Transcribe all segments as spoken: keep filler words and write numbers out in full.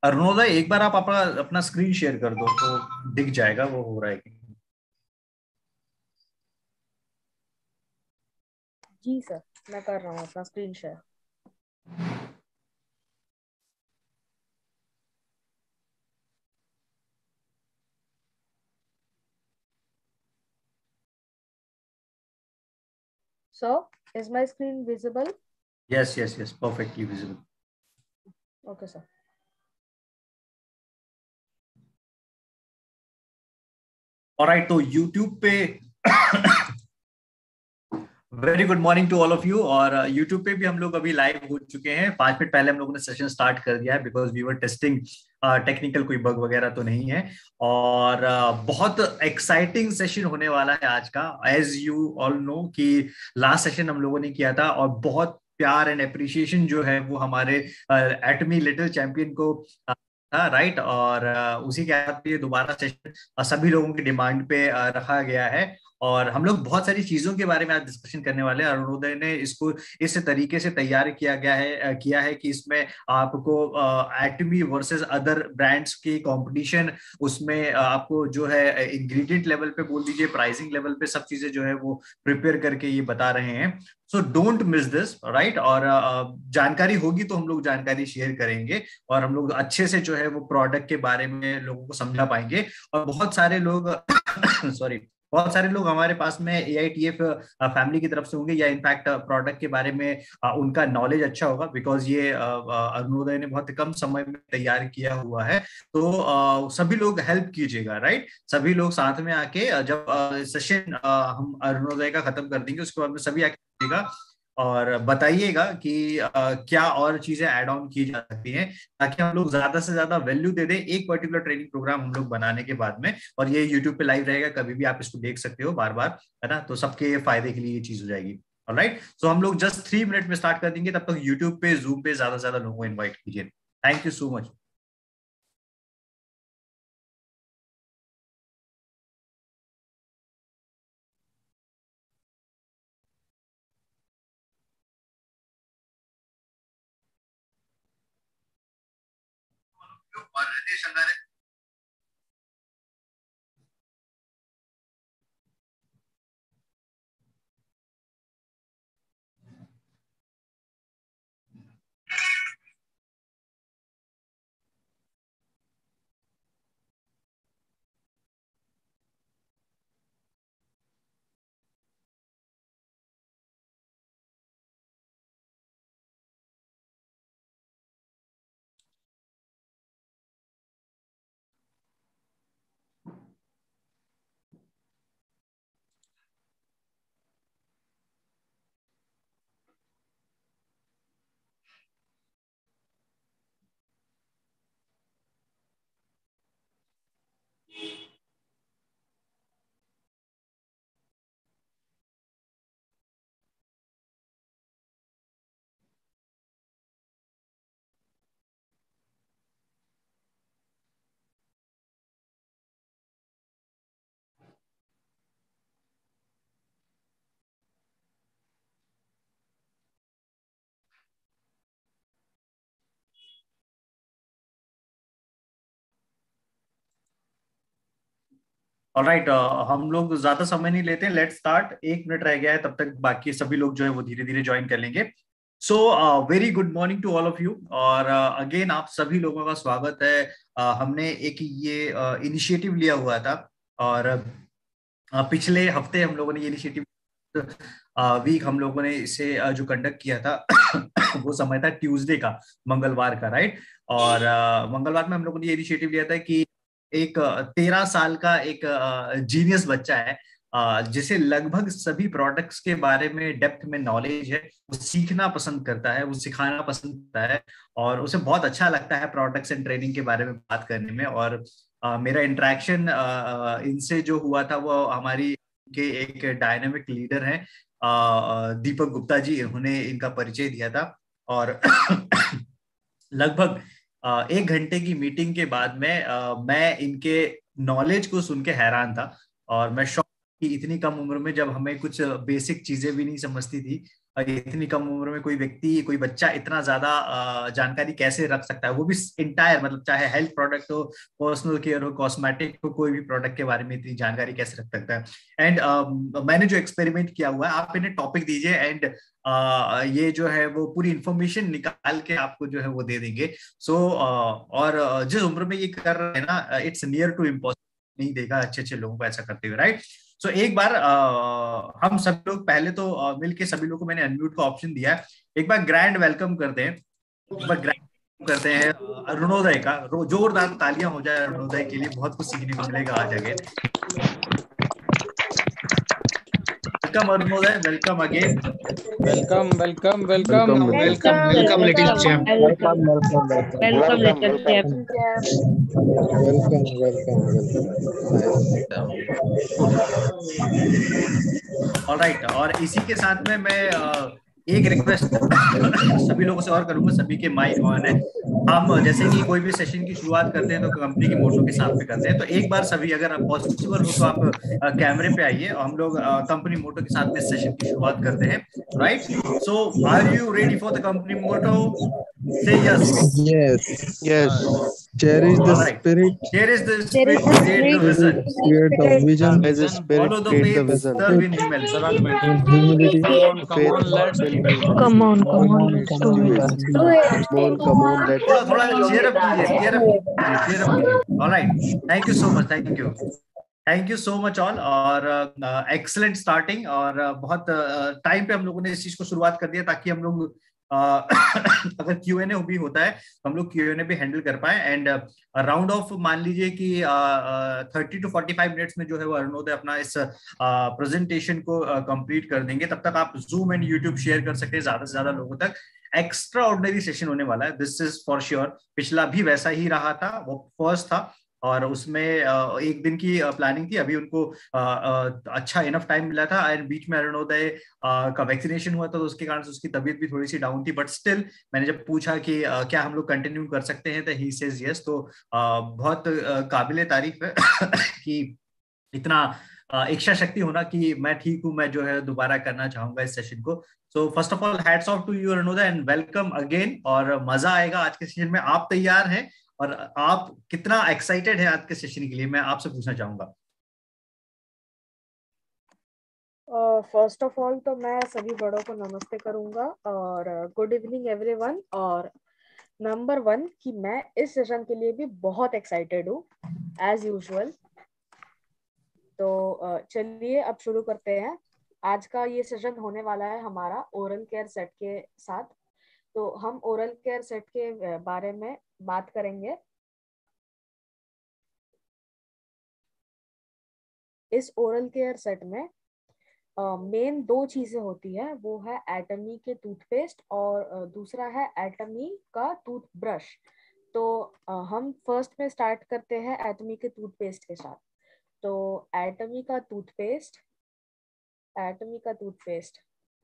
अरुणोदय, एक बार आप अपना अपना स्क्रीन शेयर कर दो तो दिख जाएगा वो हो रहा है कि जी सर, मैं कर रहा हूँ अपना screen share. So, is my screen visible? Yes yes yes, perfectly visible. Okay, sir. Alright, तो यूट्यूब पे very good morning to all of you. और यूट्यूब पे भी हम लोग अभी लाइव हो चुके हैं। पांच मिनट पहले हम लोगों ने सेशन स्टार्ट कर दिया है because we were testing technical कोई बग वगैरह तो नहीं है। और uh, बहुत एक्साइटिंग सेशन होने वाला है आज का। एज यू ऑल नो कि लास्ट सेशन हम लोगों ने किया था और बहुत प्यार एंड अप्रिसिएशन जो है वो हमारे एटमी लिटिल चैंपियन को uh, था, राइट। और uh, उसी के बाद ये दोबारा सेशन सभी लोगों की डिमांड पे uh, रखा गया है। और हम लोग बहुत सारी चीजों के बारे में आज डिस्कशन करने वाले हैं। अरुणोदय ने इसको इस तरीके से तैयार किया गया है किया है कि इसमें आपको एटमी वर्सेस अदर ब्रांड्स की कंपटीशन, उसमें आपको जो है इंग्रेडिएंट लेवल पे बोल दीजिए, प्राइसिंग लेवल पे सब चीजें जो है वो प्रिपेयर करके ये बता रहे हैं। So don't miss this, right. और uh, जानकारी होगी तो हम लोग जानकारी शेयर करेंगे और हम लोग अच्छे से जो है वो प्रोडक्ट के बारे में लोगों को समझा पाएंगे। और बहुत सारे लोग सॉरी बहुत सारे लोग हमारे पास में A I T F family की तरफ से होंगे या इनफैक्ट प्रोडक्ट के बारे में अ, उनका नॉलेज अच्छा होगा बिकॉज ये अ, अ, अरुणोदय ने बहुत कम समय में तैयार किया हुआ है। तो अ, सभी लोग हेल्प कीजिएगा, राइट। सभी लोग साथ में आके अ, जब सेशन हम अरुणोदय का खत्म कर देंगे उसके बाद में सभी आके कीजिएगा और बताइएगा कि अ, क्या और चीजें ऐड ऑन की जा सकती हैं ताकि हम लोग ज्यादा से ज्यादा वैल्यू दे दें एक पर्टिकुलर ट्रेनिंग प्रोग्राम हम लोग बनाने के बाद में। और ये यूट्यूब पे लाइव रहेगा, कभी भी आप इसको देख सकते हो बार बार, है ना। तो सबके फायदे के लिए ये चीज हो जाएगी। ऑलराइट, सो हम लोग जस्ट थ्री मिनट में स्टार्ट कर देंगे। तब तक यूट्यूब पे जूम पे ज्यादा से ज्यादा लोगों को इन्वाइट कीजिए। Thank you so much. Alright, हम लोग ज्यादा समय नहीं लेते, लेट्स स्टार्ट। एक मिनट रह गया है, तब तक बाकी सभी लोग जो है वो धीरे धीरे ज्वाइन कर लेंगे। So very good morning to all of you. और अगेन uh, आप सभी लोगों का स्वागत है। uh, हमने एक ये इनिशिएटिव uh, लिया हुआ था और uh, पिछले हफ्ते हम लोगों ने ये इनिशिएटिव वीक हम लोगों ने इसे uh, जो कंडक्ट किया था वो समय था ट्यूसडे का, मंगलवार का, राइट। और uh, मंगलवार में हम लोगों ने ये इनिशिएटिव लिया था कि एक तेरह साल का एक जीनियस बच्चा है, अ, जिसे लगभग सभी प्रोडक्ट्स के बारे में डेप्थ में नॉलेज है। वो सीखना पसंद करता है, वो सिखाना पसंद करता है और उसे बहुत अच्छा लगता है प्रोडक्ट्स एंड ट्रेनिंग के बारे में बात करने में। और अ, मेरा इंटरेक्शन इनसे जो हुआ था वो हमारी के एक डायनामिक लीडर हैं, अ, अ, दीपक गुप्ता जी, इन्होंने इनका परिचय दिया था। और लगभग अ, एक घंटे की मीटिंग के बाद में अ, मैं इनके नॉलेज को सुन के हैरान था और मैं शॉक कि इतनी कम उम्र में जब हमें कुछ बेसिक चीजें भी नहीं समझती थी इतनी कम उम्र में कोई व्यक्ति, कोई बच्चा इतना ज्यादा अ, जानकारी कैसे रख सकता है, वो भी इंटायर, मतलब चाहे हेल्थ प्रोडक्ट हो, पर्सनल केयर हो, कॉस्मेटिक हो, कोई भी प्रोडक्ट के बारे में इतनी जानकारी कैसे रख सकता है। एंड uh, मैंने जो एक्सपेरिमेंट किया हुआ है, आप इन्हें टॉपिक दीजिए एंड uh, ये जो है वो पूरी इंफॉर्मेशन निकाल के आपको जो है वो दे देंगे। सो so, uh, और uh, जिस उम्र में ये कर रहे हैं ना, इट्स नियर टू इम्पॉसिबल नहीं देगा अच्छे अच्छे लोगों को ऐसा करते हुए, राइट। सो so, एक बार आ, हम सब लोग पहले तो आ, मिलके सभी लोगों को मैंने अनम्यूट का ऑप्शन दिया है। एक बार ग्रैंड वेलकम करते हैं, एक बार ग्रैंड करते हैं अ, अरुणोदय का। रो- जोरदार तालियां हो जाए अरुणोदय के लिए, बहुत कुछ सीखने को मिलेगा आज again. Welcome Arunoday, welcome again. Welcome welcome welcome Welcome, welcome Welcome, welcome, little welcome, champ. welcome, Welcome, welcome, welcome. welcome, Welcome, little welcome. champ. champ. Welcome, welcome, welcome. Nice. Alright, और इसी के साथ में मैं अ, एक रिक्वेस्ट सभी लोगों से और करूंगा, सभी के माइक ऑन है। हम जैसे कि कोई भी सेशन की शुरुआत करते हैं तो कंपनी की मोटो के साथ में करते हैं, तो एक बार सभी अगर पॉसिबल हो तो आप कैमरे पे आइए, हम लोग कंपनी मोटो के साथ में सेशन की शुरुआत करते हैं, right. So are you ready for the company motto? Say yes. Yes. Yes. Cherish the alright, spirit, here is the There is spirit, the create the spirit, spirit, vision, create the The vision, As a vision, spirit, follow the create the faith, the vision. serve faith in humility। serve in in humility. Come on, come Faith, on, let's fill do me. it. come on, come Come on, on, let's come do on, it. let's Do do it. it. Come on, come on, let's. थोड़ा थोड़ा cheer up कीजिए, cheer up कीजिए, cheer up कीजिए। Alright, thank you so much, thank you, thank you so much all. और excellent uh, starting, और uh, बहुत time uh, पे हम लोगों ने इस चीज को शुरुआत कर दिया ताकि हम लोग uh, अगर क्यू एन ए भी होता है तो हम लोग क्यू एन ए भी हैंडल कर पाए। एंड राउंड ऑफ मान लीजिए कि thirty to forty five minutes में जो है वो अरुणोदय अपना इस प्रेजेंटेशन uh, को कंप्लीट uh, कर देंगे। तब तक आप जूम एंड यूट्यूब शेयर कर सकते हैं ज्यादा से ज्यादा लोगों तक। एक्स्ट्रा ऑर्डिनरी सेशन होने वाला है, दिस इज फॉर श्योर। पिछला भी वैसा ही रहा था, वो फर्स्ट था और उसमें एक दिन की प्लानिंग थी। अभी उनको अच्छा इनफ टाइम मिला था, एंड बीच में अरुणोदय का वैक्सीनेशन हुआ था तो उसके कारण से उसकी तबीयत भी थोड़ी सी डाउन थी, बट स्टिल मैंने जब पूछा कि क्या हम लोग कंटिन्यू कर सकते हैं तो ही सेज यस। तो बहुत काबिले तारीफ है कि इतना इच्छा शक्ति होना कि मैं ठीक हूं, मैं जो है दोबारा करना चाहूंगा इस सेशन को। So first of all hats off to you Arunoday and welcome again, और मजा आएगा आज के सेशन में। आप तैयार हैं और आप कितना एक्साइटेड है आज के सेशन के लिए, मैं आपसे पूछना चाहूंगा। फर्स्ट ऑफ ऑल तो मैं सभी बड़ों को नमस्ते करूंगा और गुड इवनिंग एवरीवन। और नंबर वन कि मैं इस सेशन के लिए भी बहुत एक्साइटेड हूँ एज यूजुअल। तो चलिए अब शुरू करते हैं। आज का ये सेशन होने वाला है हमारा ओरल केयर सेट के साथ। तो हम ओरल केयर सेट के बारे में बात करेंगे। इस ओरल केयर सेट में मेन uh, दो चीजें होती है, वो है एटमी के टूथपेस्ट और uh, दूसरा है एटमी का टूथब्रश। तो uh, हम फर्स्ट में स्टार्ट करते हैं एटमी के टूथपेस्ट के साथ। तो एटमी का टूथपेस्ट एटमी का टूथपेस्ट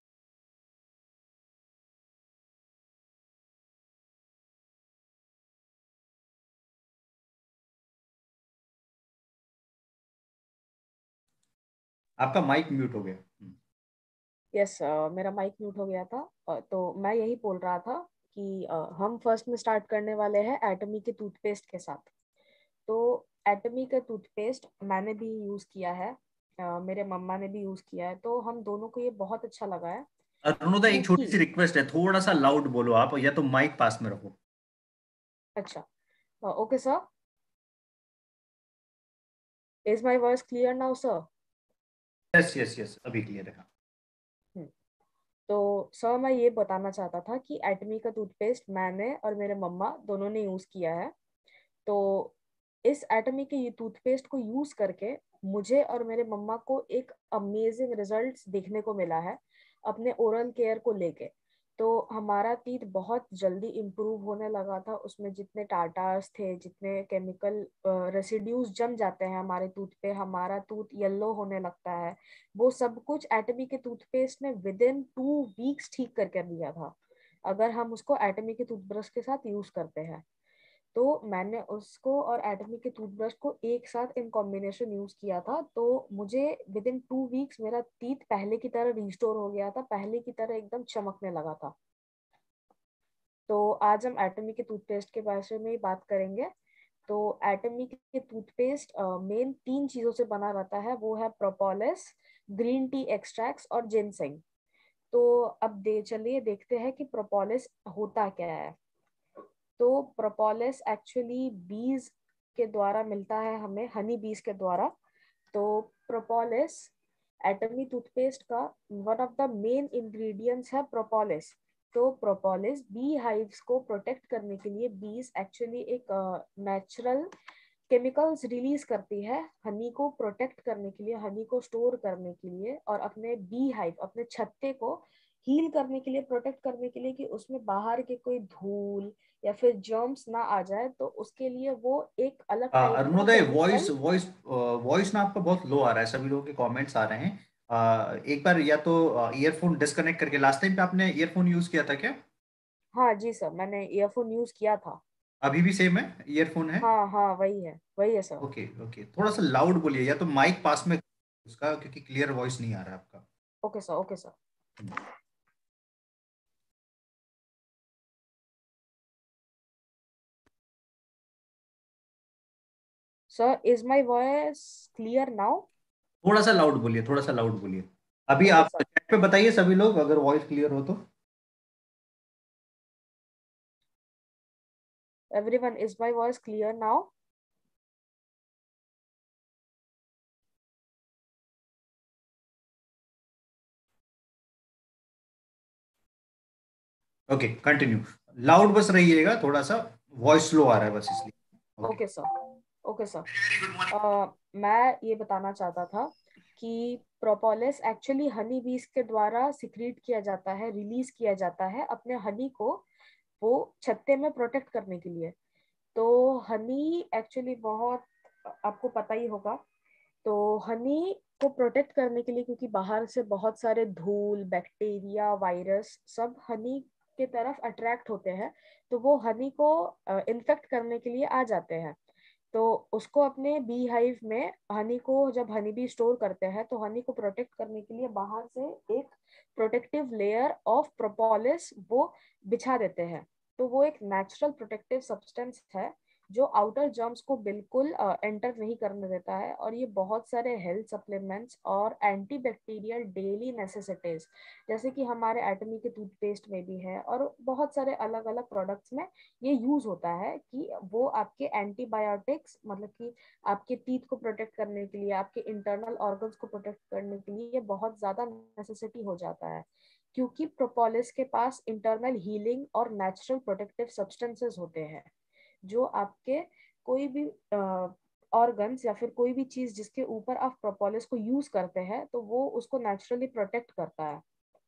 आपका माइक म्यूट हो गया। यस yes, uh, मेरा माइक म्यूट हो गया था। uh, तो मैं यही बोल रहा था कि uh, हम फर्स्ट में स्टार्ट करने वाले हैं एटमी के टूथपेस्ट के साथ। तो एटमी का टूथपेस्ट मैंने भी यूज किया है, uh, मेरे मम्मा ने भी यूज किया है, तो हम दोनों को ये बहुत अच्छा लगा है। अरुणोदय एक छोटी सी रिक्वेस्ट है, थोड़ा सा लाउड बोलो आप, या तो माइक पास में रखो। अच्छा, okay sir. Is my voice clear now sir? Yes yes yes, अभी क्लियर है। तो सर मैं ये बताना चाहता था कि एटमी का टूथपेस्ट मैंने और मेरे मम्मा दोनों ने यूज किया है। तो इस एटमी के ये टूथपेस्ट को यूज करके मुझे और मेरे मम्मा को एक अमेजिंग रिजल्ट्स देखने को मिला है अपने ओरल केयर को लेके। तो हमारा टीथ बहुत जल्दी इम्प्रूव होने लगा था। उसमें जितने टाटास थे, जितने केमिकल रेसिड्यूज जम जाते हैं हमारे टूथ पे, हमारा टूथ येलो होने लगता है, वो सब कुछ एटमी के टूथपेस्ट ने विद इन टू वीक्स ठीक करके दिया था, अगर हम उसको एटमी के टूथब्रश के साथ यूज करते हैं। तो मैंने उसको और एटमी के टूथब्रश को एक साथ इन कॉम्बिनेशन यूज किया था, तो मुझे विद इन टू वीक्स मेरा टीथ पहले की तरह रिस्टोर हो गया था, पहले की तरह एकदम चमकने लगा था। तो आज हम एटमी के टूथपेस्ट के बारे में ही बात करेंगे। तो एटमी के टूथपेस्ट मेन तीन चीजों से बना रहता है, वो है प्रोपोलिस, ग्रीन टी एक्सट्रैक्ट्स और जिनसेंग। तो अब दे चलिए देखते हैं कि प्रोपोलिस होता क्या है। तो प्रोपोलिस एक्चुअली बीज के द्वारा मिलता है हमें, हनी बीज के द्वारा। तो प्रोपोलिस एटमी टूथपेस्ट का one of the main ingredients है प्रोपोलिस। तो प्रोपोलिस बी हाइव्स को प्रोटेक्ट करने के लिए बीज एक्चुअली एक नेचुरल केमिकल्स रिलीज करती है हनी को प्रोटेक्ट करने के लिए, हनी को स्टोर करने के लिए, और अपने बी हाइव, अपने छत्ते को हील करने के लिए, प्रोटेक्ट करने के लिए, कि उसमें बाहर के कोई धूल या फिर जर्म्स ना आ जाए। तो उसके लिए वो एक अलग टाइप का Arunoday, voice chemical. Voice voice ना आपका बहुत लो आ रहा है, सभी लोगों के कमेंट्स आ रहे हैं। अ, एक बार या तो ईयरफोन डिस्कनेक्ट करके, लास्ट टाइम पे आपने ईयरफोन यूज किया था क्या? हाँ जी सर, मैंने ईयरफोन यूज किया था। अभी भी सेम है, ईयरफोन है? हाँ हाँ, वही है, वही है सर। ओके ओके, थोड़ा सा लाउड बोलिए, या तो माइक पास में उसका, क्योंकि क्लियर वॉइस नहीं आ रहा है आपका। Okay sir, okay sir. Sir, is my voice clear now? थोड़ा सा लाउड बोलिए, थोड़ा सा लाउड बोलिए। अभी ओके आप सर। चैट पे बताइए सभी लोग, अगर वॉइस क्लियर हो तो। Everyone, is my voice clear now? Okay, continue. Loud बस रहिएगा, थोड़ा सा वॉइस स्लो आ रहा है बस, इसलिए। Okay. Okay sir, okay sir. अ, मैं ये बताना चाहता था कि प्रोपोलिस एक्चुअली हनी बीज के द्वारा सिक्रीट किया जाता है, रिलीज किया जाता है अपने हनी को वो छत्ते में प्रोटेक्ट करने के लिए। तो हनी एक्चुअली बहुत, आपको पता ही होगा, तो हनी को प्रोटेक्ट करने के लिए, क्योंकि बाहर से बहुत सारे धूल, बैक्टीरिया, वायरस सब हनी के तरफ अट्रैक्ट होते हैं, तो वो हनी को इन्फेक्ट करने के लिए आ जाते हैं। तो उसको अपने बी हाइव में हनी को, जब हनी बी स्टोर करते हैं, तो हनी को प्रोटेक्ट करने के लिए बाहर से एक प्रोटेक्टिव लेयर ऑफ प्रोपोलिस वो बिछा देते हैं। तो वो एक नेचुरल प्रोटेक्टिव सब्सटेंस है जो आउटर जर्म्स को बिल्कुल एंटर uh, नहीं करने देता है। और ये बहुत सारे हेल्थ सप्लीमेंट्स और एंटीबैक्टीरियल डेली नेसेसिटीज, जैसे कि हमारे एटमी के टूथपेस्ट में भी है और बहुत सारे अलग अलग प्रोडक्ट्स में ये यूज होता है, कि वो आपके एंटीबायोटिक्स, मतलब कि आपके टीथ को प्रोटेक्ट करने के लिए, आपके इंटरनल ऑर्गन्स को प्रोटेक्ट करने के लिए ये बहुत ज्यादा नेसेसिटी हो जाता है, क्योंकि प्रोपोलिस के पास इंटरनल हीलिंग और नेचुरल प्रोटेक्टिव सब्सटेंसेस होते हैं, जो आपके कोई भी ऑर्गन्स या फिर कोई भी चीज जिसके ऊपर आप प्रोपोलिस को यूज करते हैं, तो वो उसको नेचुरली प्रोटेक्ट करता है।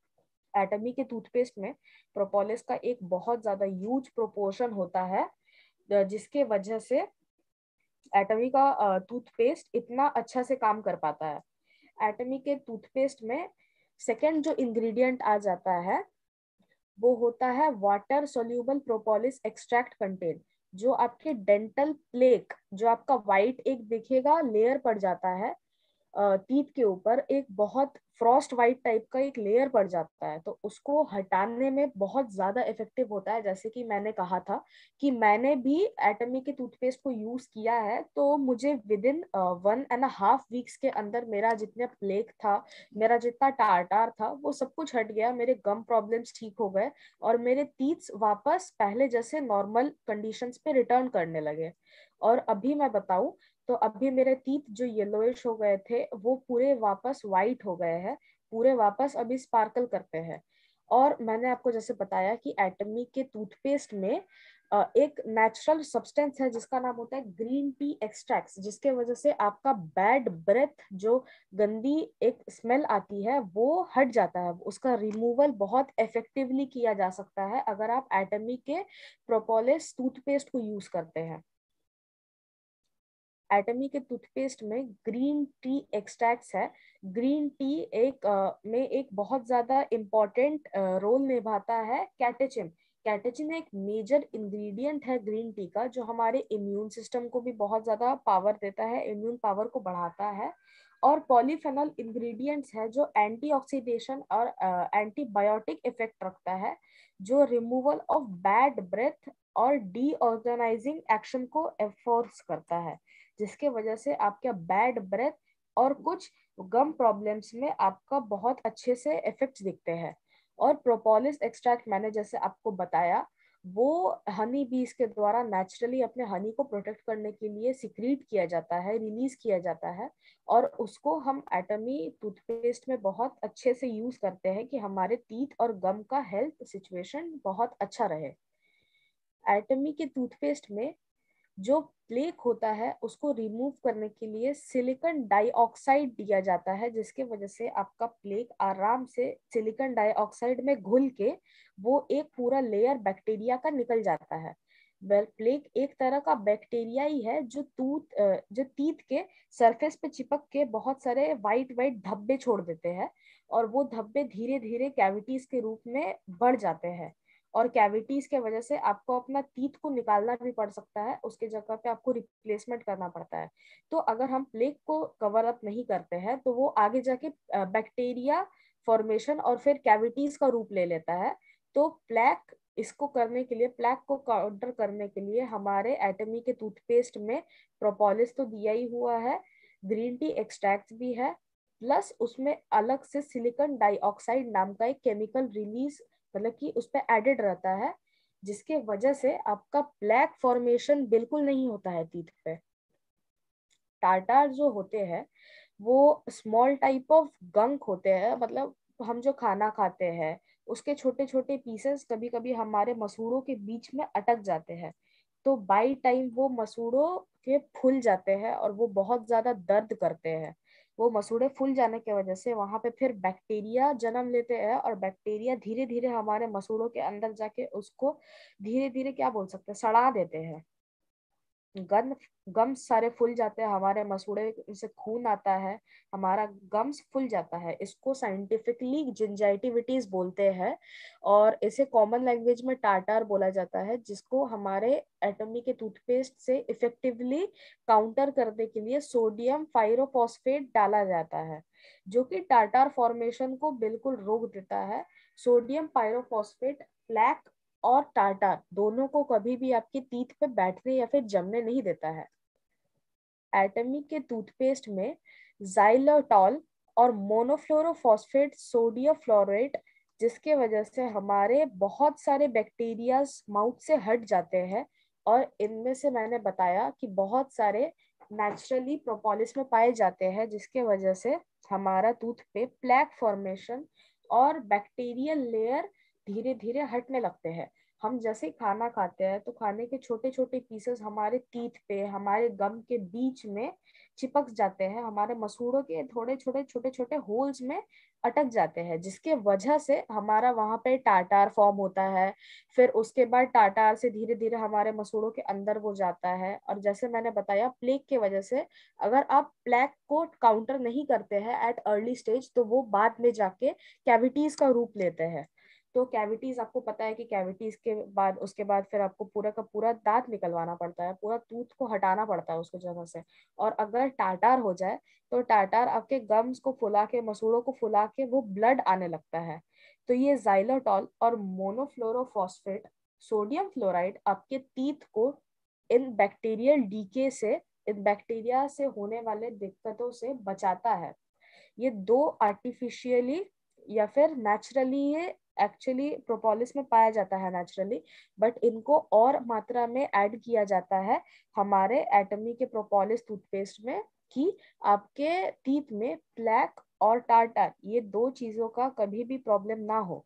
एटमी के टूथपेस्ट में प्रोपोलिस का एक बहुत ज्यादा ह्यूज प्रोपोर्शन होता है, जिसके वजह से एटमी का टूथपेस्ट इतना अच्छा से काम कर पाता है। एटमी के टूथपेस्ट में सेकेंड जो इंग्रेडिएंट आ जाता है, वो होता है water soluble propolis extract content, जो आपके डेंटल प्लेक, जो आपका वाइट एक दिखेगा लेयर पड़ जाता है टीथ के ऊपर, एक बहुत फ्रॉस्ट वाइट टाइप का एक लेयर पड़ जाता है, तो उसको हटाने में बहुत ज्यादा इफेक्टिव होता है। जैसे कि मैंने कहा था कि मैंने भी एटमी के टूथपेस्ट को यूज किया है, तो मुझे within one and half weeks के अंदर मेरा जितना प्लेक था, मेरा जितना टारटार था, वो सब कुछ हट गया, मेरे गम प्रॉब्लम्स ठीक हो गए और मेरे टीथ वापस पहले जैसे नॉर्मल कंडीशंस पे रिटर्न करने लगे। और अभी मैं बताऊं तो अभी मेरे टीथ जो येलोइश हो गए थे वो पूरे वापस वाइट हो गए हैं, पूरे वापस अभी स्पार्कल करते हैं। और मैंने आपको जैसे बताया कि एटमी के टूथपेस्ट में एक नेचुरल सब्सटेंस है जिसका नाम होता है ग्रीन टी एक्सट्रैक्ट्स, जिसके वजह से आपका बैड ब्रेथ, जो गंदी एक स्मेल आती है, वो हट जाता है। उसका रिमूवल बहुत इफेक्टिवली किया जा सकता है अगर आप एटमी के प्रोपोलिस टूथपेस्ट को यूज करते हैं। एटमी के टूथपेस्ट में ग्रीन टी एक्सट्रैक्ट्स है। ग्रीन टी एक uh, में एक बहुत ज्यादा इम्पोर्टेंट रोल निभाता है कैटेचिन, कैटेचिन एक मेजर इंग्रेडिएंट है ग्रीन टी का, जो हमारे इम्यून सिस्टम को भी बहुत ज्यादा पावर देता है, इम्यून पावर को बढ़ाता है। और पॉलीफेनॉल इंग्रेडिएंट्स है जो एंटीऑक्सीडेशन और एंटीबायोटिक इफेक्ट रखता है, जो रिमूवल ऑफ बैड ब्रेथ और डीऑर्गेनाइजिंग एक्शन को एनफोर्स करता है, जिसके वजह से आपका बैड ब्रेथ और कुछ गम प्रॉब्लम्स में आपका बहुत अच्छे से इफेक्ट्स दिखते हैं। और प्रोपोलिस एक्सट्रैक्ट मैंने जैसे आपको बताया, वो हनी बीज के द्वारा नेचुरली अपने हनी को प्रोटेक्ट करने के लिए सिक्रीट किया जाता है, रिलीज किया जाता है, और उसको हम एटमी टूथपेस्ट में बहुत अच्छे से यूज करते हैं कि हमारे टीथ और गम का हेल्थ सिचुएशन बहुत अच्छा रहे। एटमी के टूथपेस्ट में जो प्लेक होता है उसको रिमूव करने के लिए सिलिकॉन डाइऑक्साइड दिया जाता है, जिसके वजह से आपका प्लेक आराम से सिलिकॉन डाइऑक्साइड में घुल के वो एक पूरा लेयर बैक्टीरिया का निकल जाता है। वेल, प्लेक एक तरह का बैक्टीरिया ही है जो टूथ जो टीथ के सरफेस पे चिपक के बहुत सारे वाइट वाइट धब्बे छोड़ देते हैं, और वो धब्बे धीरे धीरे कैविटीज के रूप में बढ़ जाते हैं, और कैविटीज के वजह से आपको अपना टीथ को निकालना भी पड़ सकता है, उसके जगह पे आपको रिप्लेसमेंट करना पड़ता है। तो अगर हम प्लेक को कवर अप नहीं करते हैं तो वो आगे जाके बैक्टीरिया फॉर्मेशन और फिर कैविटीज का रूप ले लेता है। तो प्लेक इसको करने के लिए, प्लेक को काउंटर करने के लिए हमारे एटमी के टूथपेस्ट में प्रोपोलिस तो दिया ही हुआ है, ग्रीन टी एक्सट्रैक्ट भी है, प्लस उसमें अलग से सिलिकॉन डाइऑक्साइड नाम का एक केमिकल रिलीज मतलब कि उस पर एडेड रहता है, जिसके वजह से आपका प्लेक फॉर्मेशन बिल्कुल नहीं होता है टीथ पे। टार्टार जो होते हैं वो स्मॉल टाइप ऑफ गंक होते हैं, मतलब हम जो खाना खाते हैं उसके छोटे छोटे पीसेस कभी कभी हमारे मसूड़ों के बीच में अटक जाते हैं, तो बाई टाइम वो मसूड़ों के फूल जाते हैं और वो बहुत ज्यादा दर्द करते हैं। वो मसूड़े फूल जाने की वजह से वहां पे फिर बैक्टीरिया जन्म लेते हैं, और बैक्टीरिया धीरे धीरे हमारे मसूड़ों के अंदर जाके उसको धीरे धीरे क्या बोल सकते हैं, सड़ा देते हैं। गन गम्स सारे फूल जाते हैं, हमारे मसूड़े से खून आता है, हमारा गम्स फूल जाता है। इसको साइंटिफिकली जिंजाइटिविटीज बोलते हैं, और इसे कॉमन लैंग्वेज में टार्टार बोला जाता है, जिसको हमारे एटमी के टूथपेस्ट से इफेक्टिवली काउंटर करने के लिए सोडियम पायरोफॉस्फेट डाला जाता है, जो कि टार्टार फॉर्मेशन को बिल्कुल रोक देता है। सोडियम पायरोफॉस्फेट प्लेक और टार्टार दोनों को कभी भी आपके टीथ पे बैठने या फिर जमने नहीं देता है। एटमी के टूथपेस्ट में जाइलोटॉल और मोनोफ्लोरोफॉस्फेट सोडियम फ्लोराइड, जिसके वजह से हमारे बहुत सारे बैक्टीरिया माउथ से हट जाते हैं, और इनमें से मैंने बताया कि बहुत सारे नेचुरली प्रोपोलिस में पाए जाते हैं, जिसके वजह से हमारा टूथ पे प्लेक फॉर्मेशन और बैक्टीरियल लेयर धीरे धीरे हटने लगते हैं। हम जैसे खाना खाते हैं तो खाने के छोटे छोटे पीसेस हमारे टीथ पे, हमारे गम के बीच में चिपक जाते हैं, हमारे मसूड़ों के थोड़े छोटे छोटे छोटे होल्स में अटक जाते हैं, जिसके वजह से हमारा वहां पे टार्टार फॉर्म होता है। फिर उसके बाद टार्टार से धीरे धीरे हमारे मसूड़ों के अंदर वो जाता है, और जैसे मैंने बताया प्लेक के वजह से अगर आप प्लेक को काउंटर नहीं करते हैं एट अर्ली स्टेज, तो वो बाद में जाके कैविटीज का रूप लेते हैं। तो कैविटीज आपको पता है कि कैविटीज के बाद उसके बाद फिर आपको पूरा का पूरा दांत निकलवाना पड़ता है, पूरा टूथ को हटाना पड़ता है उसको जगह से। और अगर टार्टार हो जाए तो टार्टार आपके गम्स को फुला के, मसूड़ों को फुला के वो ब्लड आने लगता है। तो ये जाइलोटॉल और मोनोफ्लोरोफॉस्फेट सोडियम फ्लोराइड आपके टीथ को इन बैक्टीरियल डीके से, इन बैक्टीरिया से होने वाले दिक्कतों से बचाता है। ये दो आर्टिफिशियली या फिर नेचुरली, ये एक्चुअली प्रोपोलिस में पाया जाता है नेचुरली, बट इनको और मात्रा में ऐड किया जाता है हमारे एटमी के प्रोपोलिस टूथपेस्ट में, कि आपके टीथ में प्लेक और टार्टार ये दो चीजों का कभी भी प्रॉब्लम ना हो।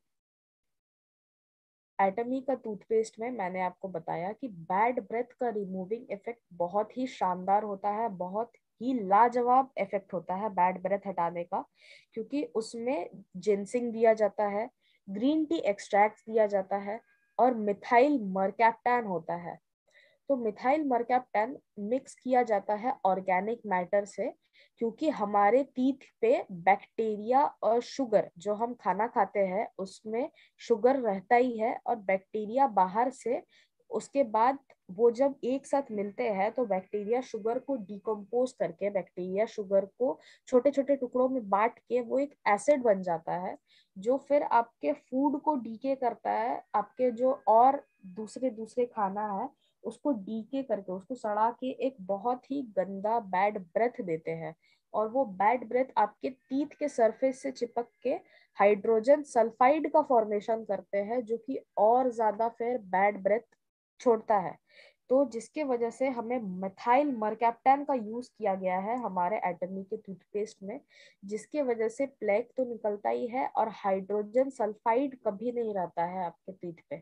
एटमी का टूथपेस्ट में मैंने आपको बताया कि बैड ब्रेथ का रिमूविंग इफेक्ट बहुत ही शानदार होता है, बहुत ही लाजवाब इफेक्ट होता है बैड ब्रेथ हटाने का, क्योंकि उसमें जिनसिंग दिया जाता है, ग्रीन टी एक्सट्रैक्ट दिया जाता है, और मिथाइल मरकैप्टान होता है। तो मिथाइल मरकैप्टन मिक्स किया जाता है ऑर्गेनिक मैटर से, क्योंकि हमारे टीथ पे बैक्टीरिया और शुगर, जो हम खाना खाते हैं उसमें शुगर रहता ही है, और बैक्टीरिया बाहर से, उसके बाद वो जब एक साथ मिलते हैं तो बैक्टीरिया शुगर को डिकम्पोज करके, बैक्टीरिया शुगर को छोटे छोटे टुकड़ों में बांट के वो एक एसिड बन जाता है, जो फिर आपके फूड को डीके करता है, आपके जो और दूसरे दूसरे खाना है उसको डीके करके, उसको सड़ा के एक बहुत ही गंदा बैड ब्रेथ देते हैं, और वो बैड ब्रेथ आपके टीथ के सरफेस से चिपक के हाइड्रोजन सल्फाइड का फॉर्मेशन करते हैं, जो कि और ज्यादा फिर बैड ब्रेथ छोड़ता है। तो जिसके वजह से हमें मिथाइल मरकैप्टन का यूज किया गया है हमारे एटमी के टूथपेस्ट में, जिसके वजह से प्लेक तो निकलता ही है और हाइड्रोजन सल्फाइड कभी नहीं रहता है आपके टीथ पे।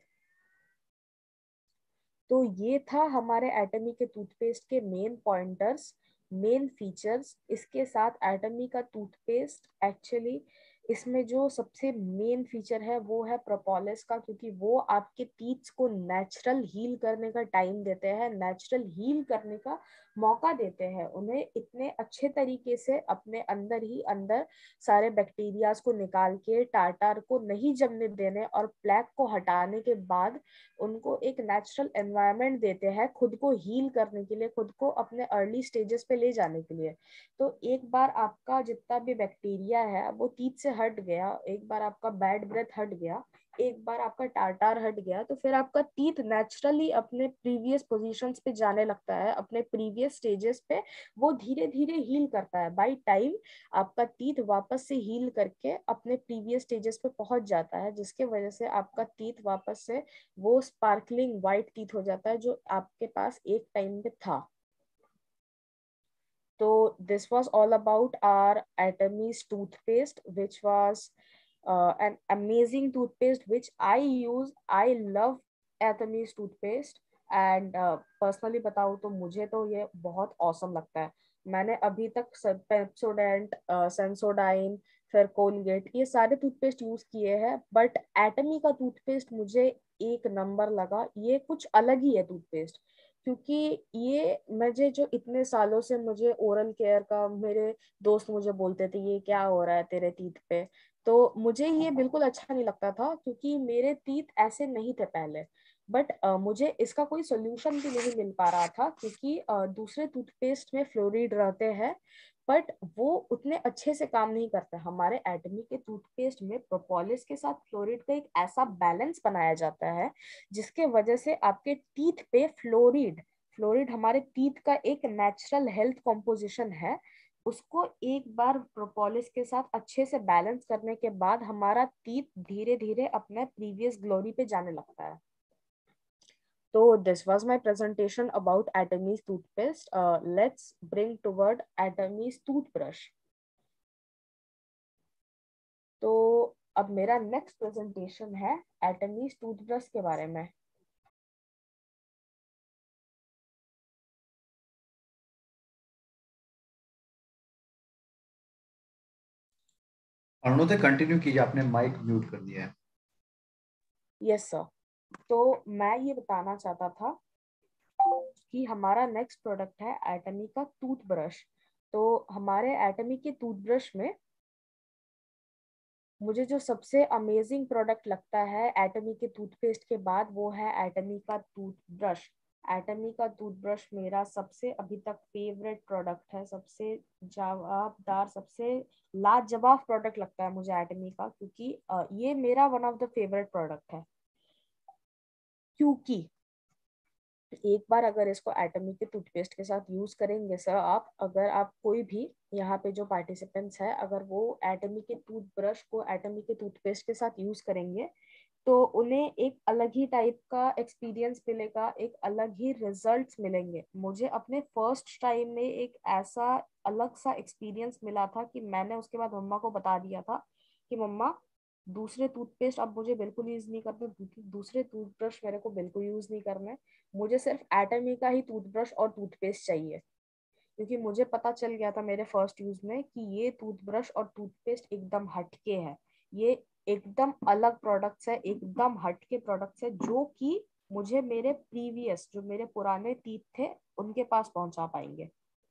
तो ये था हमारे एटमी के टूथपेस्ट के मेन पॉइंटर्स, मेन फीचर्स। इसके साथ एटमी का टूथपेस्ट एक्चुअली इसमें जो सबसे मेन फीचर है वो है प्रोपोलिस का, क्योंकि वो आपके टीथ्स को नेचुरल हील करने का टाइम देते हैं, नेचुरल हील करने का मौका देते हैं, उन्हें इतने अच्छे तरीके से अपने अंदर ही अंदर सारे बैक्टीरियाज को निकाल के, टार्टार को नहीं जमने देने और प्लेक को हटाने के बाद उनको एक नेचुरल एनवायरनमेंट देते हैं खुद को हील करने के लिए, खुद को अपने अर्ली स्टेजेस पे ले जाने के लिए। तो एक बार आपका जितना भी बैक्टीरिया है वो टीथ से हट गया, एक बार आपका बैड ब्रेथ हट गया, एक बार आपका टार्टार हट गया, तो फिर आपका टीथ नेचुरली अपने प्रीवियस पोजीशंस पे जाने लगता है, अपने प्रीवियस स्टेजेस पे वो धीरे धीरे हील करता है। बाय टाइम आपका टीथ वापस से हील करके अपने प्रीवियस स्टेजेस पे पहुंच जाता है, जिसके वजह से आपका टीथ वापस से वो स्पार्कलिंग व्हाइट टीथ हो जाता है जो आपके पास एक टाइम पे था। So this was all about our Atomy's toothpaste, which was uh, an amazing toothpaste which I use. I love Atomy's toothpaste and uh, personally बताऊँ तो मुझे तो ये बहुत awesome लगता है। मैंने अभी तक पेप्सोडेंट, सेंसोडाइन, फिर कोलगेट, ये सारे टूथपेस्ट यूज किए हैं, बट एटमी का टूथपेस्ट मुझे एक नंबर लगा। ये कुछ अलग ही है टूथपेस्ट, क्योंकि ये मुझे जो इतने सालों से मुझे ओरल केयर का, मेरे दोस्त मुझे बोलते थे ये क्या हो रहा है तेरे टीथ पे, तो मुझे ये बिल्कुल अच्छा नहीं लगता था, क्योंकि मेरे टीथ ऐसे नहीं थे पहले। बट uh, मुझे इसका कोई सोल्यूशन भी नहीं मिल पा रहा था, क्योंकि uh, दूसरे टूथपेस्ट में फ्लोरीड रहते हैं बट वो उतने अच्छे से काम नहीं करते। हमारे एटमी के टूथपेस्ट में प्रोपोलिस के साथ फ्लोरीड का एक ऐसा बैलेंस बनाया जाता है जिसके वजह से आपके टीथ पे फ्लोरीड फ्लोरीड हमारे टीथ का एक नेचुरल हेल्थ कॉम्पोजिशन है, उसको एक बार प्रोपोलिस के साथ अच्छे से बैलेंस करने के बाद हमारा टीथ धीरे धीरे अपने प्रीवियस ग्लोरी पे जाने लगता है। So this was my presentation about Atomy's toothpaste. Uh, let's bring toward Atomy's toothbrush. तो अब मेरा नेक्स्ट प्रेजेंटेशन है Atomy's toothbrush के बारे में। अरुणोदय कंटिन्यू कीजिए, आपने माइक म्यूट कर दिया है। Yes sir. तो मैं ये बताना चाहता था कि हमारा नेक्स्ट प्रोडक्ट है एटमी का टूथब्रश। तो हमारे एटमी के टूथब्रश में मुझे जो सबसे अमेजिंग प्रोडक्ट लगता है एटमी के टूथपेस्ट के बाद वो है एटमी का टूथब्रश। एटमी का टूथब्रश मेरा सबसे अभी तक फेवरेट प्रोडक्ट है, सबसे जवाबदार, सबसे लाजवाब प्रोडक्ट लगता है मुझे एटमी का, क्योंकि ये मेरा one of the favourite product है। क्योंकि एक बार अगर इसको एटमी के टूथपेस्ट के साथ यूज करेंगे सर आप, अगर आप कोई भी यहाँ पे जो पार्टिसिपेंट्स है अगर वो एटमी के टूथब्रश को एटमी के टूथपेस्ट के साथ यूज करेंगे तो उन्हें एक अलग ही टाइप का एक्सपीरियंस मिलेगा, एक अलग ही रिजल्ट्स मिलेंगे। मुझे अपने फर्स्ट टाइम में एक ऐसा अलग सा एक्सपीरियंस मिला था कि मैंने उसके बाद मम्मा को बता दिया था कि मम्मा दूसरे टूथपेस्ट अब मुझे बिल्कुल यूज नहीं करने, दूसरे टूथब्रश मेरे को बिल्कुल यूज नहीं करने, मुझे सिर्फ एटमी का ही टूथब्रश और टूथपेस्ट चाहिए। क्योंकि मुझे पता चल गया था मेरे फर्स्ट यूज में कि ये टूथब्रश और टूथपेस्ट एकदम हटके है, ये एकदम अलग प्रोडक्ट्स है, एकदम हटके प्रोडक्ट्स है जो कि मुझे मेरे प्रीवियस जो मेरे पुराने टीथ थे उनके पास पहुंचा पाएंगे।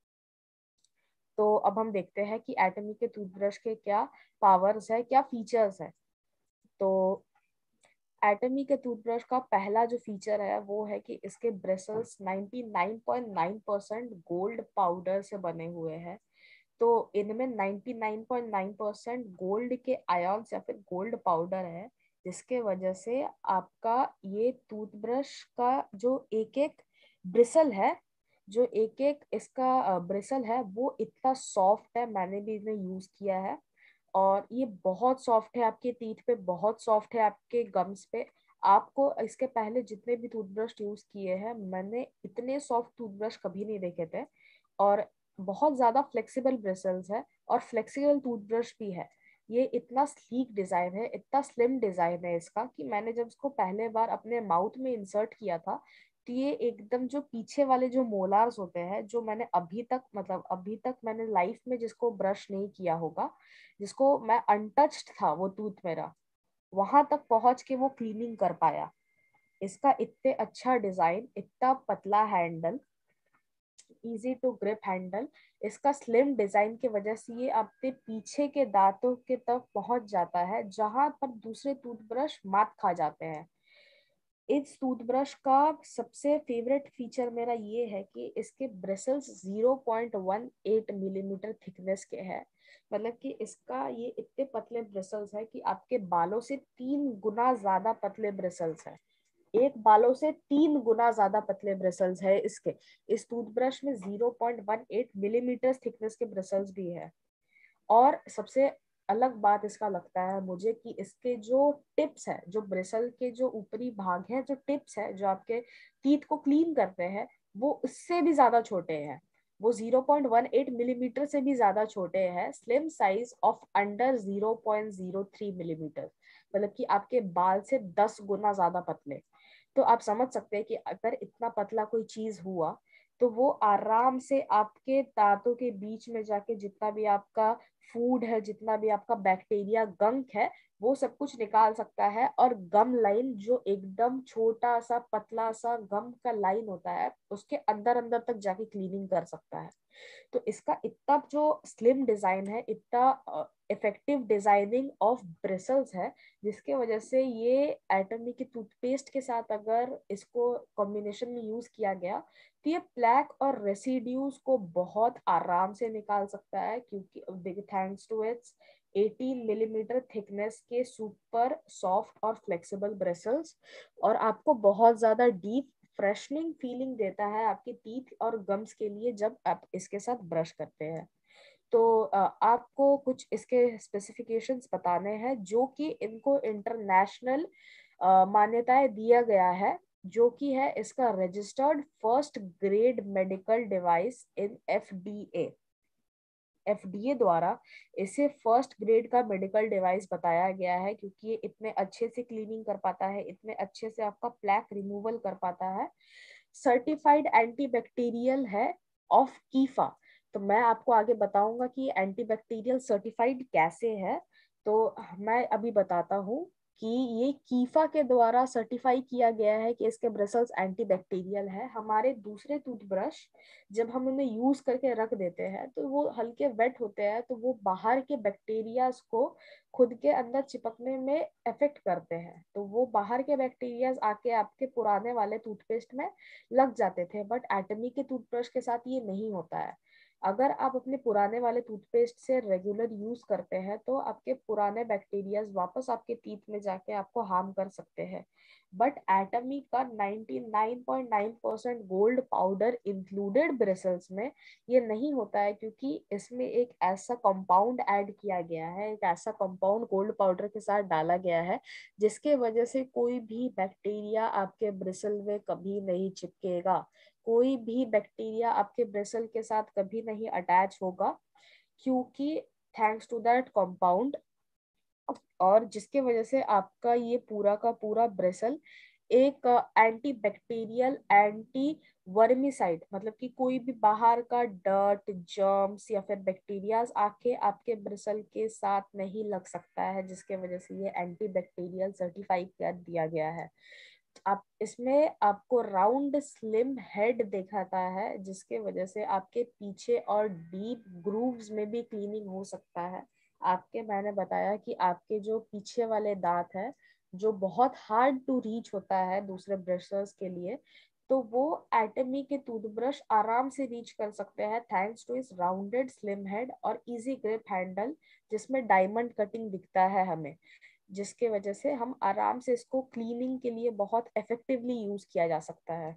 तो अब हम देखते हैं कि एटमी के टूथब्रश के क्या पावर्स है, क्या फीचर्स है। तो एटमी के टूथब्रश का पहला जो फीचर है वो है कि इसके ब्रिसल्स निन्यानवे पॉइंट नौ परसेंट गोल्ड पाउडर से बने हुए हैं। तो इनमें निन्यानवे पॉइंट नौ परसेंट गोल्ड के आयन्स या फिर गोल्ड पाउडर है, जिसके वजह से आपका ये टूथब्रश का जो एक एक ब्रिसल है, जो एक एक इसका ब्रिसल है वो इतना सॉफ्ट है। मैंने भी इन्हें यूज किया है और ये बहुत सॉफ्ट है, आपके टीथ पे बहुत सॉफ्ट है, आपके गम्स पे। आपको इसके पहले जितने भी टूथब्रश यूज किए हैं, मैंने इतने सॉफ्ट टूथब्रश कभी नहीं देखे थे। और बहुत ज्यादा फ्लेक्सिबल ब्रिसल्स है और फ्लेक्सिबल टूथब्रश भी है। ये इतना स्लीक डिजाइन है, इतना स्लिम डिजाइन है इसका कि मैंने जब इसको पहले बार अपने माउथ में इंसर्ट किया था तो ये एकदम जो पीछे वाले जो मोलार्स होते हैं, जो मैंने अभी तक मतलब अभी तक मैंने लाइफ में जिसको ब्रश नहीं किया होगा, जिसको मैं अनटच्ड था वो टूथ मेरा, वहां तक पहुंच के वो क्लीनिंग कर पाया। इसका इतने अच्छा डिजाइन, इतना पतला handle, easy to grip handle, इसका स्लिम डिजाइन की वजह से ये आपके पीछे के दांतों के तक पहुंच जाता है जहां पर दूसरे टूथब्रश मात खा जाते हैं। इस टूथब्रश का सबसे फेवरेट फीचर मेरा ये है कि इसके bristles zero point one eight millimetre thickness के हैं। मतलब कि इसका ये इतने पतले ब्रिसल्स है कि आपके बालों से तीन गुना ज्यादा पतले ब्रिसल्स है। एक बालों से तीन गुना ज्यादा पतले ब्रिसल्स है इसके। इस टूथब्रश में zero point one eight millimetre thickness के ब्रिसल्स भी है। और सबसे अलग बात इसका लगता है मुझे कि इसके जो टिप्स है, जो ब्रिसल के जो ऊपरी भाग है, जो टिप्स है जो आपके टीथ को क्लीन करते हैं, वो उससे भी ज्यादा छोटे हैं। वो zero point one eight millimetre से भी ज्यादा छोटे हैं। Slim size of under zero point zero three millimetre, मतलब कि आपके बाल से दस गुना ज्यादा पतले। तो आप समझ सकते हैं कि अगर इतना पतला कोई चीज हुआ तो वो आराम से आपके दांतों के बीच में जाके जितना भी आपका फूड है, जितना भी आपका बैक्टीरिया गंक है, वो सब कुछ निकाल सकता है। और गम लाइन जो एकदम छोटा सा पतला सा गम का लाइन होता है, उसके अंदर अंदर तक जाके क्लीनिंग कर सकता है। तो इसका इतना जो स्लिम डिजाइन है, इतना इफेक्टिव डिजाइनिंग ऑफ ब्रिसल्स है, जिसके वजह से ये एटमी के टूथपेस्ट के साथ अगर इसको कॉम्बिनेशन में यूज किया गया तो ये प्लैक और रेसिड्यूज को बहुत आराम से निकाल सकता है, क्योंकि thanks to its eighteen millimetre thickness के सुपर सॉफ्ट और फ्लेक्सिबल ब्रिसल्स। और आपको बहुत ज्यादा डीप फ्रेशनिंग फीलिंग देता है आपके टीथ और गम्स के लिए जब आप इसके साथ ब्रश करते हैं। तो आपको कुछ इसके स्पेसिफिकेशंस बताने हैं जो कि इनको इंटरनेशनल मान्यताएं दिया गया है, जो कि है इसका registered first grade medical device in FDA. FDA द्वारा इसे फर्स्ट ग्रेड का मेडिकल डिवाइस बताया गया है, क्योंकि ये इतने अच्छे से क्लीनिंग कर पाता है, इतने अच्छे से आपका प्लैक रिमूवल कर पाता है। सर्टिफाइड एंटीबैक्टीरियल है ऑफ कीफा। तो मैं आपको आगे बताऊंगा कि एंटीबैक्टीरियल सर्टिफाइड कैसे है। तो मैं अभी बताता हूँ कि ये कीफा के द्वारा सर्टिफाई किया गया है कि इसके ब्रिसल्स एंटीबैक्टीरियल है। हमारे दूसरे टूथब्रश जब हम उन्हें यूज करके रख देते हैं तो वो हल्के वेट होते हैं, तो वो बाहर के बैक्टीरियाज को खुद के अंदर चिपकने में इफेक्ट करते हैं। तो वो बाहर के बैक्टीरियाज आके आपके पुराने वाले टूथपेस्ट में लग जाते थे, बट एटमी के टूथब्रश के साथ ये नहीं होता है। अगर आप अपने पुराने वाले टूथपेस्ट से रेगुलर यूज करते हैं तो आपके पुराने बैक्टीरियाज वापस आपके टीथ में जाके आपको हार्म कर सकते हैं। बट एटमी का निन्यानवे पॉइंट नौ percent gold powder included bristles में ये नहीं होता है, क्योंकि इसमें एक ऐसा कंपाउंड ऐड किया गया है, एक ऐसा कंपाउंड गोल्ड पाउडर के साथ डाला गया है, जिसके वजह से कोई भी बैक्टीरिया आपके ब्रिसल में कभी नहीं चिपकेगा, कोई भी बैक्टीरिया आपके ब्रिसल के साथ कभी नहीं अटैच होगा, क्योंकि थैंक्स टू दैट कंपाउंड। और जिसके वजह से आपका ये पूरा का पूरा ब्रिसल एक एंटी बैक्टीरियल, एंटी वर्मिसाइड, मतलब कि कोई भी बाहर का डर्ट, जर्म्स या फिर बैक्टीरियाज आके आपके ब्रिसल के साथ नहीं लग सकता है, जिसके वजह से ये एंटी बैक्टीरियल सर्टिफाई कर दिया गया है। आप इसमें आपको राउंड स्लिम हेड दिखाता है, जिसके वजह से आपके पीछे और डीप ग्रूव्स में भी क्लीनिंग हो सकता है। आपके मैंने बताया कि आपके जो पीछे वाले दांत है जो बहुत हार्ड टू रीच होता है दूसरे ब्रशर्स के लिए, तो वो एटमी के टूथब्रश आराम से रीच कर सकते हैं थैंक्स टू इस राउंडेड स्लिम हेड और इजी ग्रिप हैंडल, जिसमें डायमंड कटिंग दिखता है हमें, जिसके वजह से हम आराम से इसको क्लीनिंग के लिए बहुत इफेक्टिवली यूज किया जा सकता है।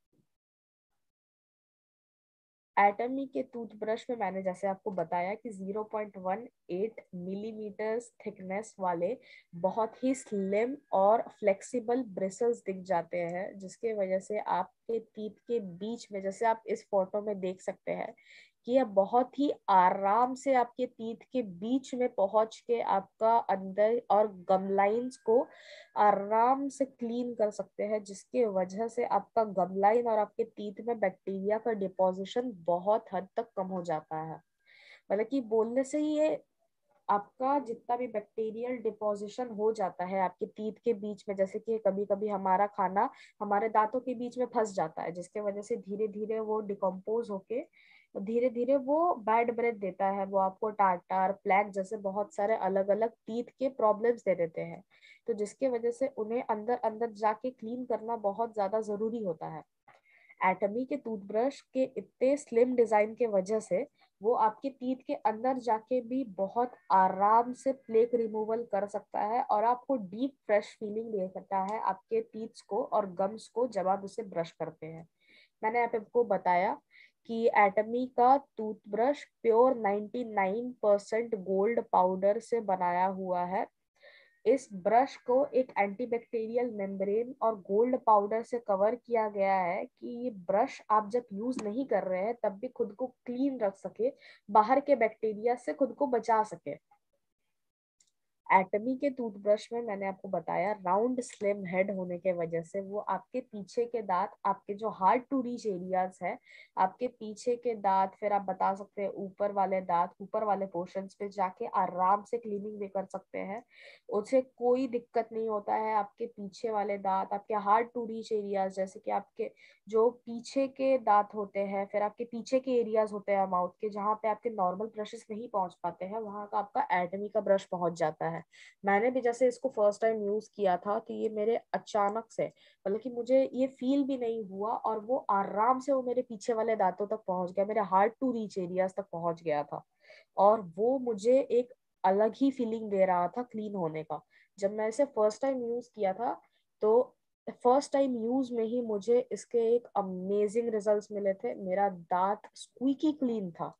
एटमी के टूथब्रश में मैंने जैसे आपको बताया कि zero point one eight millimetre thickness वाले बहुत ही स्लिम और फ्लेक्सिबल ब्रिसल्स दिख जाते हैं, जिसके वजह से आपके टीथ के बीच में, जैसे आप इस फोटो में देख सकते हैं कि यह बहुत ही आराम से आपके टीथ के बीच में पहुंच के आपका अंदर और गम लाइंस को आराम से क्लीन कर सकते हैं, जिसके वजह से आपका गम लाइन और आपके टीथ में बैक्टीरिया का डिपोजिशन बहुत हद तक कम हो जाता है। मतलब कि बोलने से ही ये आपका जितना भी बैक्टीरियल डिपोजिशन हो जाता है आपके टीथ के बीच में, जैसे कि कभी कभी हमारा खाना हमारे दांतों के बीच में फंस जाता है, जिसके वजह से धीरे धीरे वो डिकम्पोज होके धीरे धीरे वो बैड ब्रेथ देता है, वो आपको टार्टार, प्लैक जैसे बहुत सारे अलग अलग टीथ के प्रॉब्लम्स दे देते हैं, तो जिसके वजह से उन्हें अंदर अंदर जाके क्लीन करना बहुत ज्यादा जरूरी होता है। एटमी के टूथब्रश के इतने स्लिम डिजाइन के वजह से वो आपके टीथ के अंदर जाके भी बहुत आराम से प्लेक रिमूवल कर सकता है और आपको डीप फ्रेश फीलिंग दे सकता है आपके टीथ को और गम्स को जब आप उसे ब्रश करते हैं। मैंने आपको बताया कि एटमी का टूथब्रश प्योर निन्यानवे परसेंट गोल्ड पाउडर से बनाया हुआ है। इस ब्रश को एक एंटीबैक्टीरियल मेम्ब्रेन और गोल्ड पाउडर से कवर किया गया है कि ये ब्रश आप जब यूज नहीं कर रहे हैं तब भी खुद को क्लीन रख सके, बाहर के बैक्टीरिया से खुद को बचा सके। एटमी के टूथब्रश में मैंने आपको बताया राउंड स्लिम हेड होने के वजह से वो आपके पीछे के दांत, आपके जो हार्ड टू रीच एरियाज है, आपके पीछे के दांत, फिर आप बता सकते हैं ऊपर वाले दांत, ऊपर वाले पोर्शंस पे जाके आराम से क्लीनिंग भी कर सकते हैं, उसे कोई दिक्कत नहीं होता है। आपके पीछे वाले दांत, आपके हार्ड टू रीच एरियाज जैसे कि आपके जो पीछे के दांत होते हैं, फिर आपके पीछे के एरियाज होते हैं माउथ के, जहाँ पे आपके नॉर्मल ब्रशेस नहीं पहुंच पाते हैं, वहां का आपका एटमी का ब्रश पहुंच जाता है। मैंने भी जैसे इसको फर्स्ट टाइम यूज किया था तो ये मेरे अचानक से, मतलब कि मुझे ये फील भी नहीं हुआ और वो आराम से वो मेरे पीछे वाले दांतों तक पहुंच गया, मेरे हार्ड टू रीच एरियाज तक पहुंच गया था, और वो मुझे एक अलग ही फीलिंग दे रहा था क्लीन होने का। जब मैं इसे फर्स्ट टाइम यूज किया था तो फर्स्ट टाइम यूज में ही मुझे इसके एक अमेजिंग रिजल्ट्स मिले थे। मेरा दांत स्क्वीकी क्लीन था,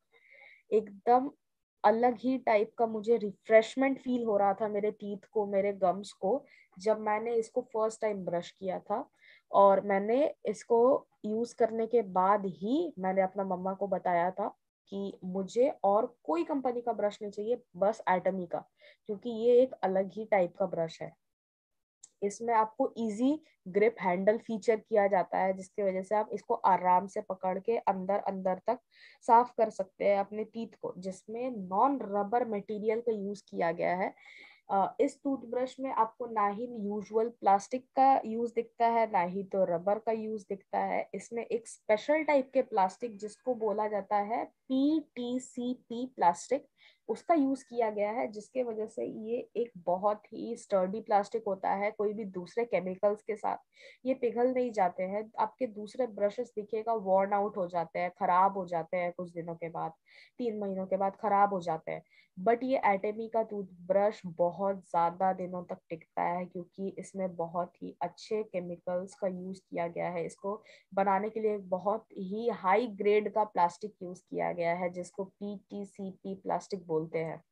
एकदम अलग ही टाइप का मुझे रिफ्रेशमेंट फील हो रहा था मेरे टीथ को, मेरे गम्स को, जब मैंने इसको फर्स्ट टाइम ब्रश किया था। और मैंने इसको यूज करने के बाद ही मैंने अपना मम्मा को बताया था कि मुझे और कोई कंपनी का ब्रश नहीं चाहिए, बस एटमी का, क्योंकि ये एक अलग ही टाइप का ब्रश है। इसमें आपको इजी ग्रिप हैंडल फीचर किया जाता है, जिसकी वजह से आप इसको आराम से पकड़ के अंदर अंदर तक साफ कर सकते हैं अपने टीथ को, जिसमें नॉन रबर मटेरियल का यूज किया गया है। अ, इस टूथब्रश में आपको ना ही यूजुअल प्लास्टिक का यूज दिखता है, ना ही तो रबर का यूज दिखता है। इसमें एक स्पेशल टाइप के प्लास्टिक जिसको बोला जाता है P T C P plastic, उसका यूज किया गया है, जिसके वजह से ये एक बहुत ही स्टर्डी प्लास्टिक होता है। कोई भी दूसरे केमिकल्स के साथ ये पिघल नहीं जाते हैं। आपके दूसरे ब्रशेस दिखेगा वॉर्न आउट हो जाते हैं, खराब हो जाते हैं, कुछ दिनों के बाद, तीन महीनों के बाद खराब हो जाते हैं, बट ये एटमी का टूथब्रश बहुत ज्यादा दिनों तक टिकता है, क्योंकि इसमें बहुत ही अच्छे केमिकल्स का यूज किया गया है। इसको बनाने के लिए बहुत ही हाई ग्रेड का प्लास्टिक यूज किया गया है, जिसको P T C P plastic बोलते हैं।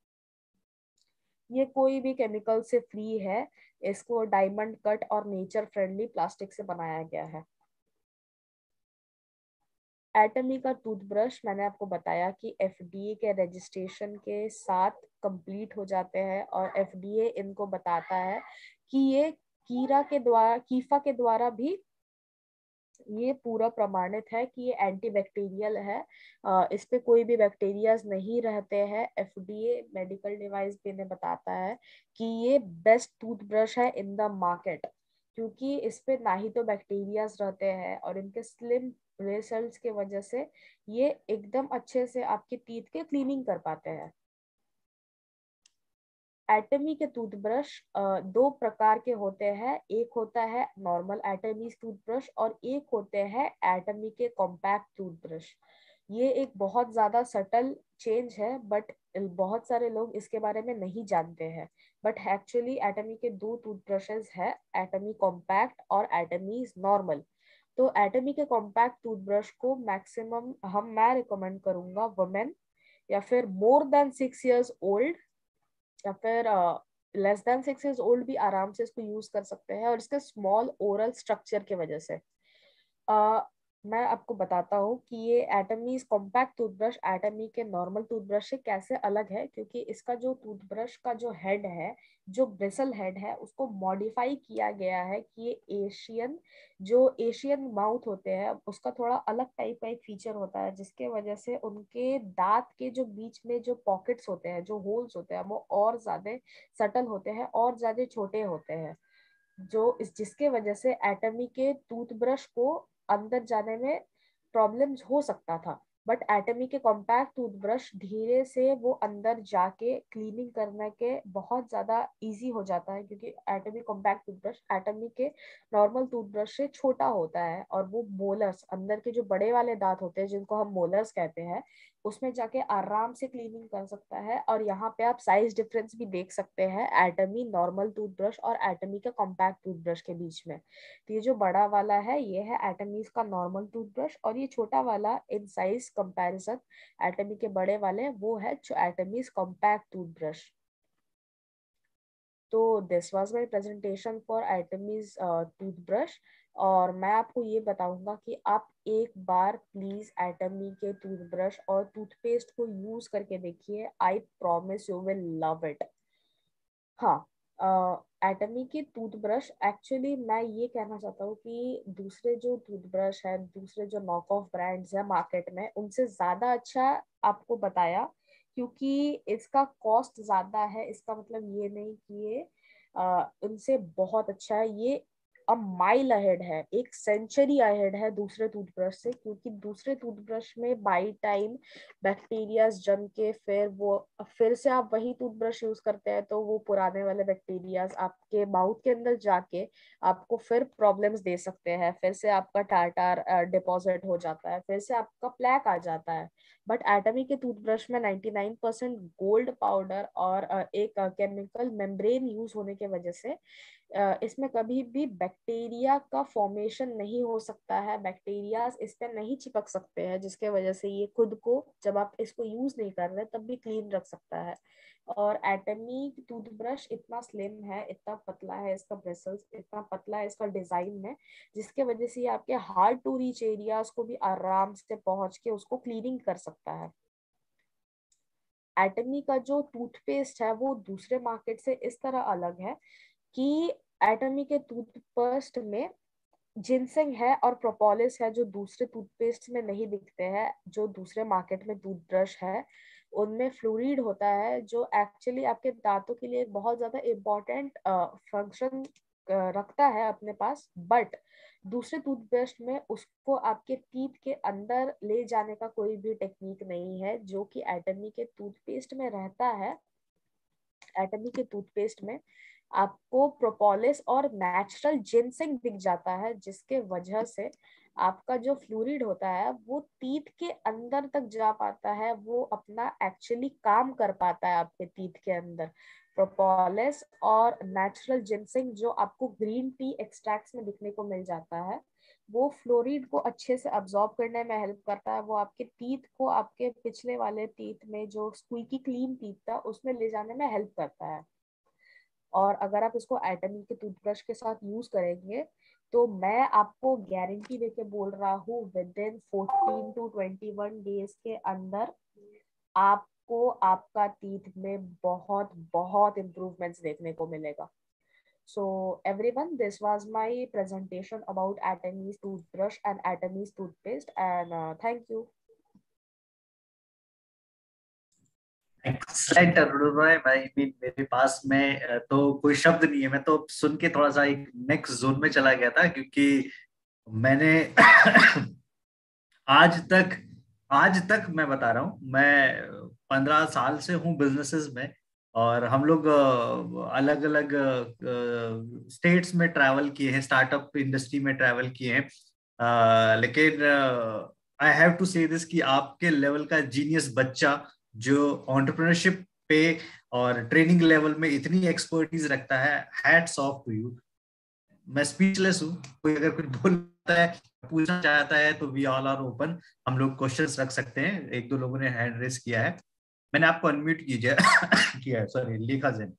ये कोई भी केमिकल से फ्री है, इसको डायमंड कट और नेचर फ्रेंडली प्लास्टिक से बनाया गया है। एटमी का टूथब्रश मैंने आपको बताया कि एफ डी ए के रजिस्ट्रेशन के साथ कंप्लीट हो जाते हैं, और एफ डी ए इनको बताता है कि ये कीरा के द्वारा कीफा के द्वारा भी ये पूरा प्रमाणित है कि ये एंटीबैक्टीरियल है, इस पे कोई भी बैक्टीरियाज नहीं रहते हैं। F D A medical device भी इन्हें बताता है कि ये बेस्ट टूथब्रश है इन द मार्केट, क्योंकि इस पे ना ही तो बैक्टीरियाज रहते हैं और इनके स्लिम ब्रेसल्स के वजह से ये एकदम अच्छे से आपके टीथ के क्लीनिंग कर पाते हैं। एटमी के टूथब्रश दो प्रकार के होते हैं, एक होता है नॉर्मल एटमी टूथब्रश और एक होते हैं एटमी के कॉम्पैक्ट टूथब्रश। ये एक बहुत ज्यादा सटल चेंज है, बट बहुत सारे लोग इसके बारे में नहीं जानते हैं। बट एक्चुअली एटमी के दो टूथब्रशेस है, एटमी कॉम्पैक्ट और एटमी नॉर्मल। तो एटमी के कॉम्पैक्ट टूथब्रश को मैक्सिमम हम मैं रिकमेंड करूंगा वुमेन या फिर more than six years old या फिर less than six years old भी आराम से इसको यूज कर सकते हैं। और इसके स्मॉल ओरल स्ट्रक्चर की वजह से uh, मैं आपको बताता हूँ कि ये एटमी कॉम्पैक्ट टूथब्रश एटमी के नॉर्मल टूथब्रश से कैसे अलग है, क्योंकि इसका जो टूथब्रश का जो हेड है, जो ब्रिसल हेड है, उसको मॉडिफाई किया गया है कि ये एशियन जो एशियन माउथ होते हैं उसका थोड़ा अलग टाइप का एक फीचर होता है, जिसके वजह से उनके दांत के जो बीच में जो पॉकेट्स होते हैं, जो होल्स होते हैं, वो और ज्यादा सटल होते हैं और ज्यादा छोटे होते हैं, जो इस जिसके वजह से एटमी के टूथब्रश को अंदर जाने में प्रॉब्लम्स हो सकता था। बट एटमी के कॉम्पैक्ट टूथब्रश धीरे से वो अंदर जाके क्लीनिंग करने के बहुत ज्यादा इजी हो जाता है, क्योंकि एटमी कॉम्पैक्ट टूथब्रश एटमी के नॉर्मल टूथब्रश से छोटा होता है और वो मोलर्स अंदर के जो बड़े वाले दांत होते हैं जिनको हम मोलर्स कहते हैं उसमें जाके आराम से क्लीनिंग कर सकता है। और यहाँ पे आप साइज डिफरेंस भी देख सकते हैं एटमी नॉर्मल टूथब्रश और एटमी के कॉम्पैक्ट टूथब्रश के बीच में। तो ये जो बड़ा वाला है ये है एटमी का नॉर्मल टूथब्रश और ये छोटा वाला इन साइज कंपैरिजन एटमी के बड़े वाले वो है एटमी कॉम्पैक्ट टूथब्रश। तो this was my presentation for Atomy's toothbrush और मैं आपको ये बताऊंगा कि आप एक बार प्लीज एटमी के टूथब्रश और टूथपेस्ट को यूज करके देखिए, I promise you will love it. हाँ, एटमी की टूथब्रश एक्चुअली मैं ये कहना चाहता हूँ कि दूसरे जो टूथब्रश है, दूसरे जो नॉक ऑफ ब्रांड्स है मार्केट में, उनसे ज्यादा अच्छा आपको बताया, क्योंकि इसका कॉस्ट ज्यादा है। इसका मतलब ये नहीं कि ये uh, उनसे बहुत अच्छा है, ये अ माइल अहेड है, एक सेंचुरी अहेड है दूसरे टूथब्रश से, क्योंकि दूसरे टूथब्रश में बाई टाइम बैक्टीरिया जम के फिर वो फिर से आप वही टूथब्रश यूज करते हैं तो वो पुराने वाले बैक्टीरिया आपके माउथ के अंदर जाके आपको फिर प्रॉब्लम्स दे सकते हैं, फिर से आपका टार्टार डिपॉजिट हो जाता है, फिर से आपका प्लैक आ जाता है। बट एटमी के टूथब्रश में ninety nine percent gold powder और एक केमिकल मेम्ब्रेन यूज होने के वजह से इसमें कभी भी बैक्टीरिया का फॉर्मेशन नहीं हो सकता है, बैक्टीरिया इस पे नहीं चिपक सकते हैं, जिसके वजह से ये खुद को जब आप इसको यूज नहीं कर रहे तब भी क्लीन रख सकता है। और एटमी टूथब्रश इतना स्लिम है, इतना पतला है, इसका ब्रिसल्स इतना पतला है, इसका डिजाइन है, जिसके वजह से ये आपके हार्ड टू रीच एरियाज को भी आराम से पहुंच के उसको क्लीनिंग कर सकता है। एटमी का जो टूथपेस्ट है वो दूसरे मार्केट से इस तरह अलग है कि एटमी के टूथपेस्ट में जिनसेंग है और प्रोपोलिस है, जो दूसरे टूथपेस्ट में नहीं दिखते हैं। जो दूसरे मार्केट में टूथब्रश है उनमें फ्लोरीड होता है, जो एक्चुअली आपके दांतों के लिए एक बहुत ज्यादा इम्पोर्टेंट फंक्शन रखता है अपने पास। बट दूसरे टूथब्रश में उसको आपके टीथ के अंदर ले जाने का कोई भी टेक्निक नहीं है, जो कि एटमी के टूथपेस्ट में रहता है। एटमी के टूथपेस्ट में आपको प्रोपोलिस और नेचुरल जिनसेंग दिख जाता है, जिसके वजह से आपका जो फ्लूरिड होता है वो टीथ के अंदर तक जा पाता है, वो अपना एक्चुअली काम कर पाता है आपके टीथ के अंदर। प्रोपोलिस और नेचुरल जिनसेंग जो आपको ग्रीन टी एक्सट्रैक्ट्स में दिखने को मिल जाता है, वो फ्लोरिड को अच्छे से अब्सॉर्ब करने में हेल्प करता है, वो आपके टीथ को आपके पिछले वाले टीथ में जो स्क्वीकी क्लीन टीथ था उसमें ले जाने में हेल्प करता है। और अगर आप इसको एटमी के टूथब्रश के साथ यूज करेंगे तो मैं आपको गारंटी देके बोल रहा हूँ within fourteen to twenty one days के अंदर आपको आपका टीथ में बहुत बहुत इम्प्रूवमेंट्स देखने को मिलेगा। So everyone, this was my presentation about Atomy's toothbrush and Atomy's toothpaste, and uh, thank you. Excellent Arunoday भाई, मीन मेरे पास में अ, तो कोई शब्द नहीं है। मैं तो सुन के थोड़ा सा एक नेक्स्ट जोन में चला गया था, क्योंकि मैंने आज तक आज तक मैं बता रहा हूँ, मैं पंद्रह साल से हूँ बिजनेसेस में, और हम लोग अलग अलग स्टेट्स में ट्रैवल किए हैं, स्टार्टअप इंडस्ट्री में ट्रैवल किए हैं। अ, लेकिन I have to say this कि आपके लेवल का जीनियस बच्चा जो एंटरप्रेन्योरशिप पे और ट्रेनिंग लेवल में इतनी एक्सपर्टीज रखता है, हैट्स ऑफ टू यू। मैं स्पीचलेस हूँ। कोई अगर कुछ बोलता है, पूछना चाहता है, तो वी ऑल आर ओपन। हम लोग क्वेश्चंस रख सकते हैं। एक दो लोगों ने हैंड रेस किया है, मैंने आपको अनम्यूट कीजिए किया है, सॉरी, लेखा जैन।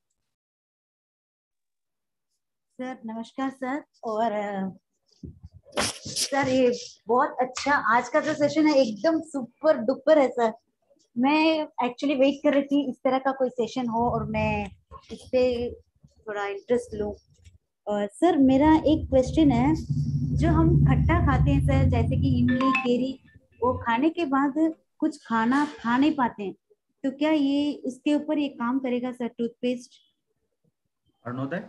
सर नमस्कार सर। और अ, सर ये बहुत अच्छा आज का जो सेशन है एकदम सुपर डुपर है सर। मैं एक्चुअली वेट कर रही थी इस तरह का कोई सेशन हो और मैं इस पे थोड़ा इंटरेस्ट लूं। और सर मेरा एक क्वेश्चन है, जो हम खट्टा खाते हैं सर, जैसे कि इमली केरी, वो खाने के बाद कुछ खाना खा नहीं पाते हैं, तो क्या ये उसके ऊपर ये काम करेगा सर टूथपेस्ट? अरुणोदय।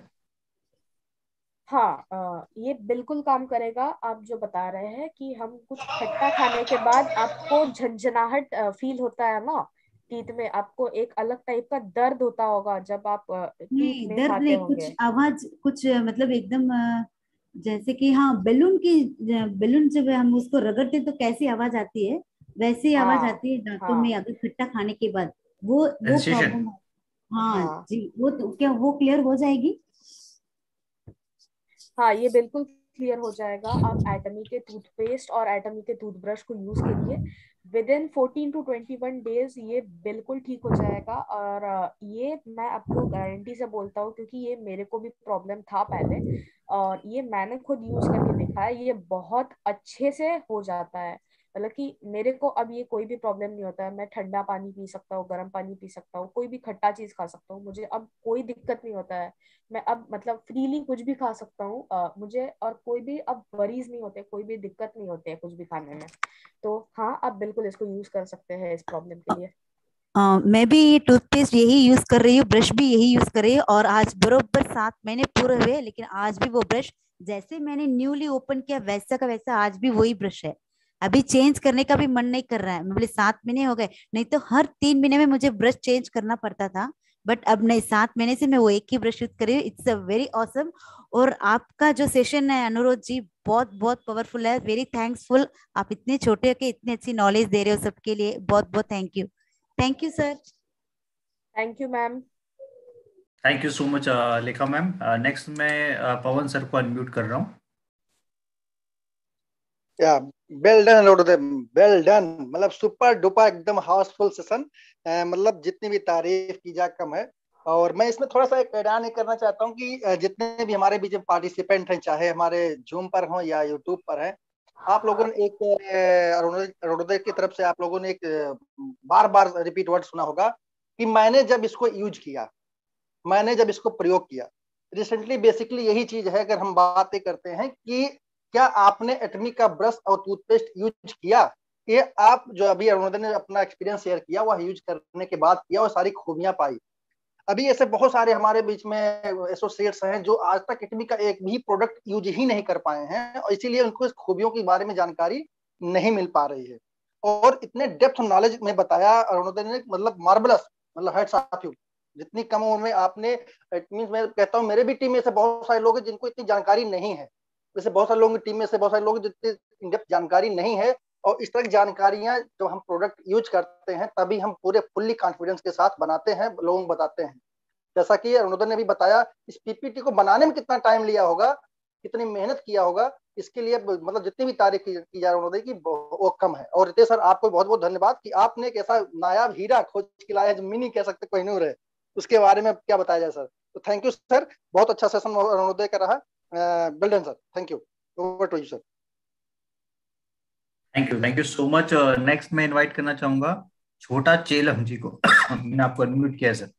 हाँ, अ, ये बिल्कुल काम करेगा। आप जो बता रहे हैं कि हम कुछ खट्टा खाने के बाद आपको झंझनाहट फील होता है ना टीथ में, आपको एक अलग टाइप का दर्द होता होगा जब आप टीथ नहीं में दर्द खाते नहीं, कुछ होंगे। आवाज कुछ अ, मतलब एकदम अ, जैसे कि हाँ बेलून की, बेलून जब हम उसको रगड़ते हैं तो कैसी आवाज आती है, वैसी आवाज हाँ आती है दांतों में हाँ अगर खट्टा खाने के बाद। वो वो सेंसेशन। प्रॉब्लम है। हाँ हाँ जी, वो तो क्या वो क्लियर हो जाएगी? हाँ, ये बिल्कुल क्लियर हो जाएगा। आप एटमी के टूथपेस्ट और एटमी के टूथब्रश को यूज करिए, within fourteen to twenty one days ये बिल्कुल ठीक हो जाएगा। और अ, ये मैं आपको गारंटी से बोलता हूँ, क्योंकि ये मेरे को भी प्रॉब्लम था पहले, और ये मैंने खुद यूज करके देखा है, ये बहुत अच्छे से हो जाता है। मतलब कि मेरे को अब ये कोई भी प्रॉब्लम नहीं होता है। मैं ठंडा पानी पी सकता हूँ, गर्म पानी पी सकता हूँ, कोई भी खट्टा चीज खा सकता हूँ, मुझे अब कोई दिक्कत नहीं होता है। मैं अब मतलब फ्रीली कुछ भी खा सकता हूँ, अ, मुझे और कोई भी अब वरीज नहीं होते, कोई भी दिक्कत नहीं होती है कुछ भी खाने में। तो हाँ, आप बिल्कुल इसको यूज कर सकते हैं इस प्रॉब्लम के लिए। अ, मैं भी ये टूथपेस्ट यही यूज कर रही हूँ, ब्रश भी यही यूज कर रही हूँ, और आज बरोबर सात महीने पूरे हुए, लेकिन आज भी वो ब्रश जैसे मैंने न्यूली ओपन किया वैसा का वैसा आज भी वही ब्रश है। अभी चेंज करने का भी मन नहीं कर रहा है। मैं बोले सात महीने हो गए, नहीं तो हर तीन महीने में मुझे ब्रश चेंज करना पड़ता था, बट अब नहीं, सात महीने से मैं वो एक ही ब्रश यूज कर रही हूँ। It's a very awesome. और आपका जो सेशन है अनुरोध जी, बहुत बहुत पावरफुल है, वेरी थैंक्सफुल। आप इतने छोटे होके इतनी अच्छी नॉलेज दे रहे हो सबके लिए, बहुत बहुत thank you. Thank you sir. Thank you ma'am. Thank you so much Lekha ma'am. Next मैं uh, पवन सर को अनम्यूट कर रहा हूँ। Yeah well done Arunoday, well done. मतलब सुपर डुपर एकदम हाउसफुल सेशन। मतलब जितनी भी तारीफ की जा कम है। और मैं इसमें थोड़ा सा एक ऐड ऑन करना चाहता हूँ कि अ, जितने भी हमारे बीच में पार्टिसिपेंट हैं, चाहे हमारे जूम पर हों या यूट्यूब पर हैं, आप लोगों ने एक अ, अरुणोदय अरुणोदय की तरफ से आप लोगों ने एक बार बार रिपीट वर्ड सुना होगा कि मैंने जब इसको यूज किया, मैंने जब इसको प्रयोग किया। रिसेंटली बेसिकली यही चीज है। अगर हम बातें करते हैं कि क्या आपने एटमी का ब्रश और टूथपेस्ट यूज किया, ये आप जो अभी अरुणोदय ने अपना एक्सपीरियंस शेयर किया, वह यूज करने के बाद किया और सारी खूबियां पाई। अभी ऐसे बहुत सारे हमारे बीच में एसोसिएट्स हैं जो आज तक एटमी का एक भी प्रोडक्ट यूज ही नहीं कर पाए हैं, और इसीलिए उनको इस खूबियों के बारे में जानकारी नहीं मिल पा रही है। और इतने डेप्थ नॉलेज में बताया अरुणोदय ने, मतलब मार्बलस, मतलब हेड्स ऑफ यू। जितनी कम उम्र में आपने, इट मींस मैं कहता हूँ मेरे भी टीम में से बहुत सारे लोग हैं जिनको इतनी जानकारी नहीं है। वैसे बहुत सारे लोगों की टीम में से बहुत सारे लोग जितनी इन डेप्थ जानकारी नहीं है, और इस तरह की जानकारियां जब हम प्रोडक्ट यूज करते हैं तभी हम पूरे फुल्ली कॉन्फिडेंस के साथ बनाते हैं, लोगों को बताते हैं। जैसा कि अरुणोदय ने भी बताया, इस पीपीटी को बनाने में कितना टाइम लिया होगा, कितनी मेहनत किया होगा, इसके लिए मतलब जितनी भी तारीफ की, की जा अरुणोदय की वो कम है। और रितेश सर, आपको बहुत बहुत धन्यवाद कि आपने एक ऐसा नायाब हीरा खोज के लाया जो मिनी कह सकते कोहिनूर है, उसके बारे में क्या बताया जाए सर। तो थैंक यू सर, बहुत अच्छा सेशन अरुणोदय का रहा। Well done sir, thank you. Over to you sir. Thank you, thank you so much. Next मैं इनवाइट करना चाहूंगा छोटा चेलम जी को। मैंने आपको अनम्यूट किया है सर।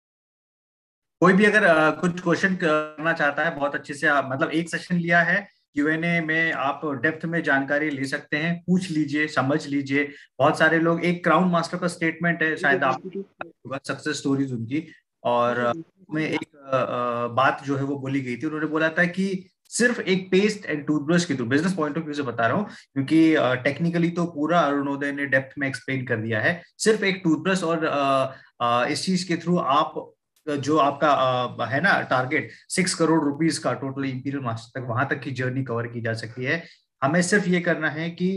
कोई भी अगर uh, कुछ क्वेश्चन करना चाहता है, बहुत अच्छे से आप, मतलब एक सेशन लिया है क्यूएनए में आप डेप्थ में जानकारी ले सकते हैं, पूछ लीजिए, समझ लीजिए। बहुत सारे लोग, एक क्राउन मास्टर का स्टेटमेंट है, शायद आप सक्सेस स्टोरीज उनकी, और में एक बात जो है वो बोली गई थी। उन्होंने बोला था कि सिर्फ एक पेस्ट एंड टूथब्रश के through, business point of view से बता रहा हूँ क्योंकि टेक्निकली तो पूरा अरुणोदय ने डेप्थ में एक्सप्लेन कर दिया है, सिर्फ एक टूथब्रश और uh, uh, इस चीज के थ्रू आप जो आपका uh, है ना टारगेट सिक्स करोड़ रुपीस का टोटल इंपीरियल मास्टर तक, वहां तक की जर्नी कवर की जा सकती है। हमें सिर्फ ये करना है कि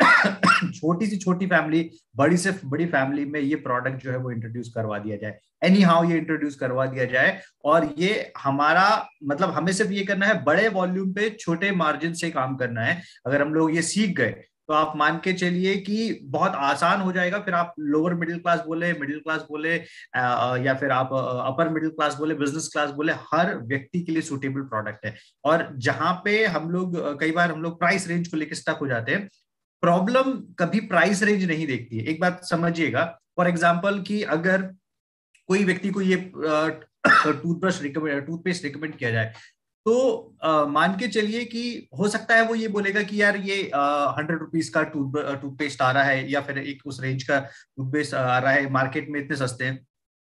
छोटी सी छोटी फैमिली, बड़ी से बड़ी फैमिली में ये प्रोडक्ट जो है वो इंट्रोड्यूस करवा दिया जाए, एनी हाउ ये इंट्रोड्यूस करवा दिया जाए। और ये हमारा मतलब हमें सिर्फ ये करना है, बड़े वॉल्यूम पे छोटे मार्जिन से काम करना है। अगर हम लोग ये सीख गए तो आप मान के चलिए कि बहुत आसान हो जाएगा। फिर आप लोअर मिडिल क्लास बोले, मिडिल क्लास बोले, या फिर आप अपर मिडिल क्लास बोले, बिजनेस क्लास बोले, हर व्यक्ति के लिए सूटेबल प्रोडक्ट है। और जहां पे हम लोग कई बार हम लोग प्राइस रेंज को लेकर स्टक हो जाते हैं, प्रॉब्लम कभी प्राइस रेंज नहीं देखती है। एक बात समझिएगा, फॉर एग्जांपल कि अगर कोई व्यक्ति को ये टूथब्रश रिकमेंड टूथपेस्ट रिकमेंड किया जाए तो uh, मान के चलिए कि हो सकता है वो ये बोलेगा कि यार ये हंड्रेड रुपीज का टूथ टूथपेस्ट आ रहा है, या फिर एक उस रेंज का टूथपेस्ट आ रहा है, मार्केट में इतने सस्ते हैं।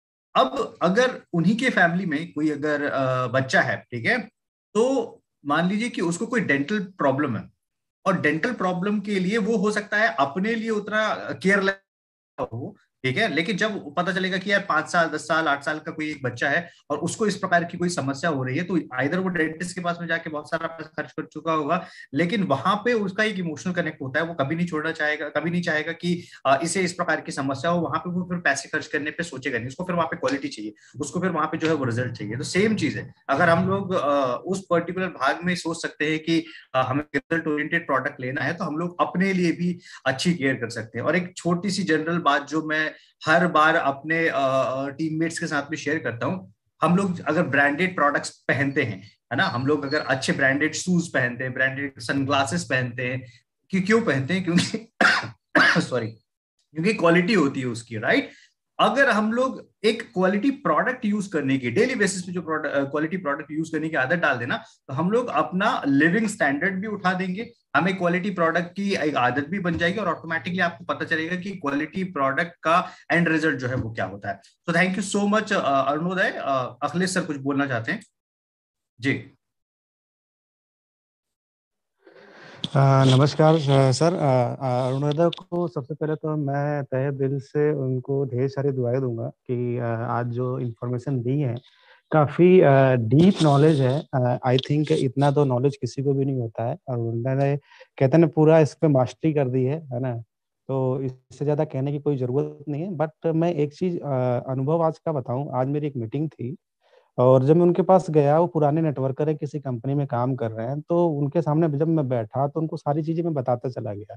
अब अगर उन्हीं के फैमिली में कोई अगर uh, बच्चा है, ठीक है, तो मान लीजिए कि उसको कोई डेंटल प्रॉब्लम है, और डेंटल प्रॉब्लम के लिए वो हो सकता है अपने लिए उतना केयरलेस हो, ठीक है, लेकिन जब पता चलेगा कि यार पांच साल दस साल आठ साल का कोई एक बच्चा है और उसको इस प्रकार की कोई समस्या हो रही है, तो आइदर वो डेंटिस्ट के पास में जाके बहुत सारा पैसा खर्च कर चुका होगा, लेकिन वहां पे उसका एक इमोशनल कनेक्ट होता है, वो कभी नहीं छोड़ना चाहेगा, कभी नहीं चाहेगा कि इसे इस प्रकार की समस्या हो। वहां पे वो फिर पैसे खर्च करने पे सोचेगा नहीं, उसको फिर वहां पे क्वालिटी चाहिए, उसको फिर वहां पे जो है वो रिजल्ट चाहिए। तो सेम चीज है, अगर हम लोग उस पर्टिकुलर भाग में सोच सकते हैं कि हमें रिजल्ट ओरिएंटेड प्रोडक्ट लेना है, तो हम लोग अपने लिए भी अच्छी केयर कर सकते हैं। और एक छोटी सी जनरल बात जो मैं हर बार अपने टीममेट्स के साथ में शेयर करता हूं, हम लोग अगर ब्रांडेड प्रोडक्ट्स पहनते हैं, है ना, हम लोग अगर अच्छे ब्रांडेड शूज पहनते हैं, ब्रांडेड सनग्लासेस पहनते हैं, कि क्यों पहनते हैं? क्योंकि सॉरी क्योंकि क्वालिटी होती है उसकी, राइट। अगर हम लोग एक क्वालिटी प्रोडक्ट यूज करने की, डेली बेसिस पे जो क्वालिटी प्रोडक्ट यूज करने की आदत डाल देना, तो हम लोग अपना लिविंग स्टैंडर्ड भी उठा देंगे, हमें क्वालिटी प्रोडक्ट की एक आदत भी बन जाएगी, और ऑटोमेटिकली आपको पता चलेगा कि क्वालिटी प्रोडक्ट का एंड रिजल्ट जो है वो क्या होता है। तो thank you so much Arunoday. Akhilesh sir कुछ बोलना चाहते हैं? जी आ, नमस्कार सर। अरुणोदय को सबसे पहले तो मैं तहे दिल से उनको ढेर सारी दुआएं दूंगा कि आ, आज जो इन्फॉर्मेशन दी है काफी डीप नॉलेज है। आई थिंक इतना तो नॉलेज किसी को भी नहीं होता है, और उन्होंने कहते हैं पूरा इस पे मास्टरी कर दी है है ना, तो इससे ज्यादा कहने की कोई जरूरत नहीं है। बट मैं एक चीज अनुभव आज का बताऊं। आज मेरी एक मीटिंग थी, और जब मैं उनके पास गया, वो पुराने नेटवर्कर है, किसी कंपनी में काम कर रहे हैं, तो उनके सामने जब मैं बैठा तो उनको सारी चीजें मैं बताता चला गया।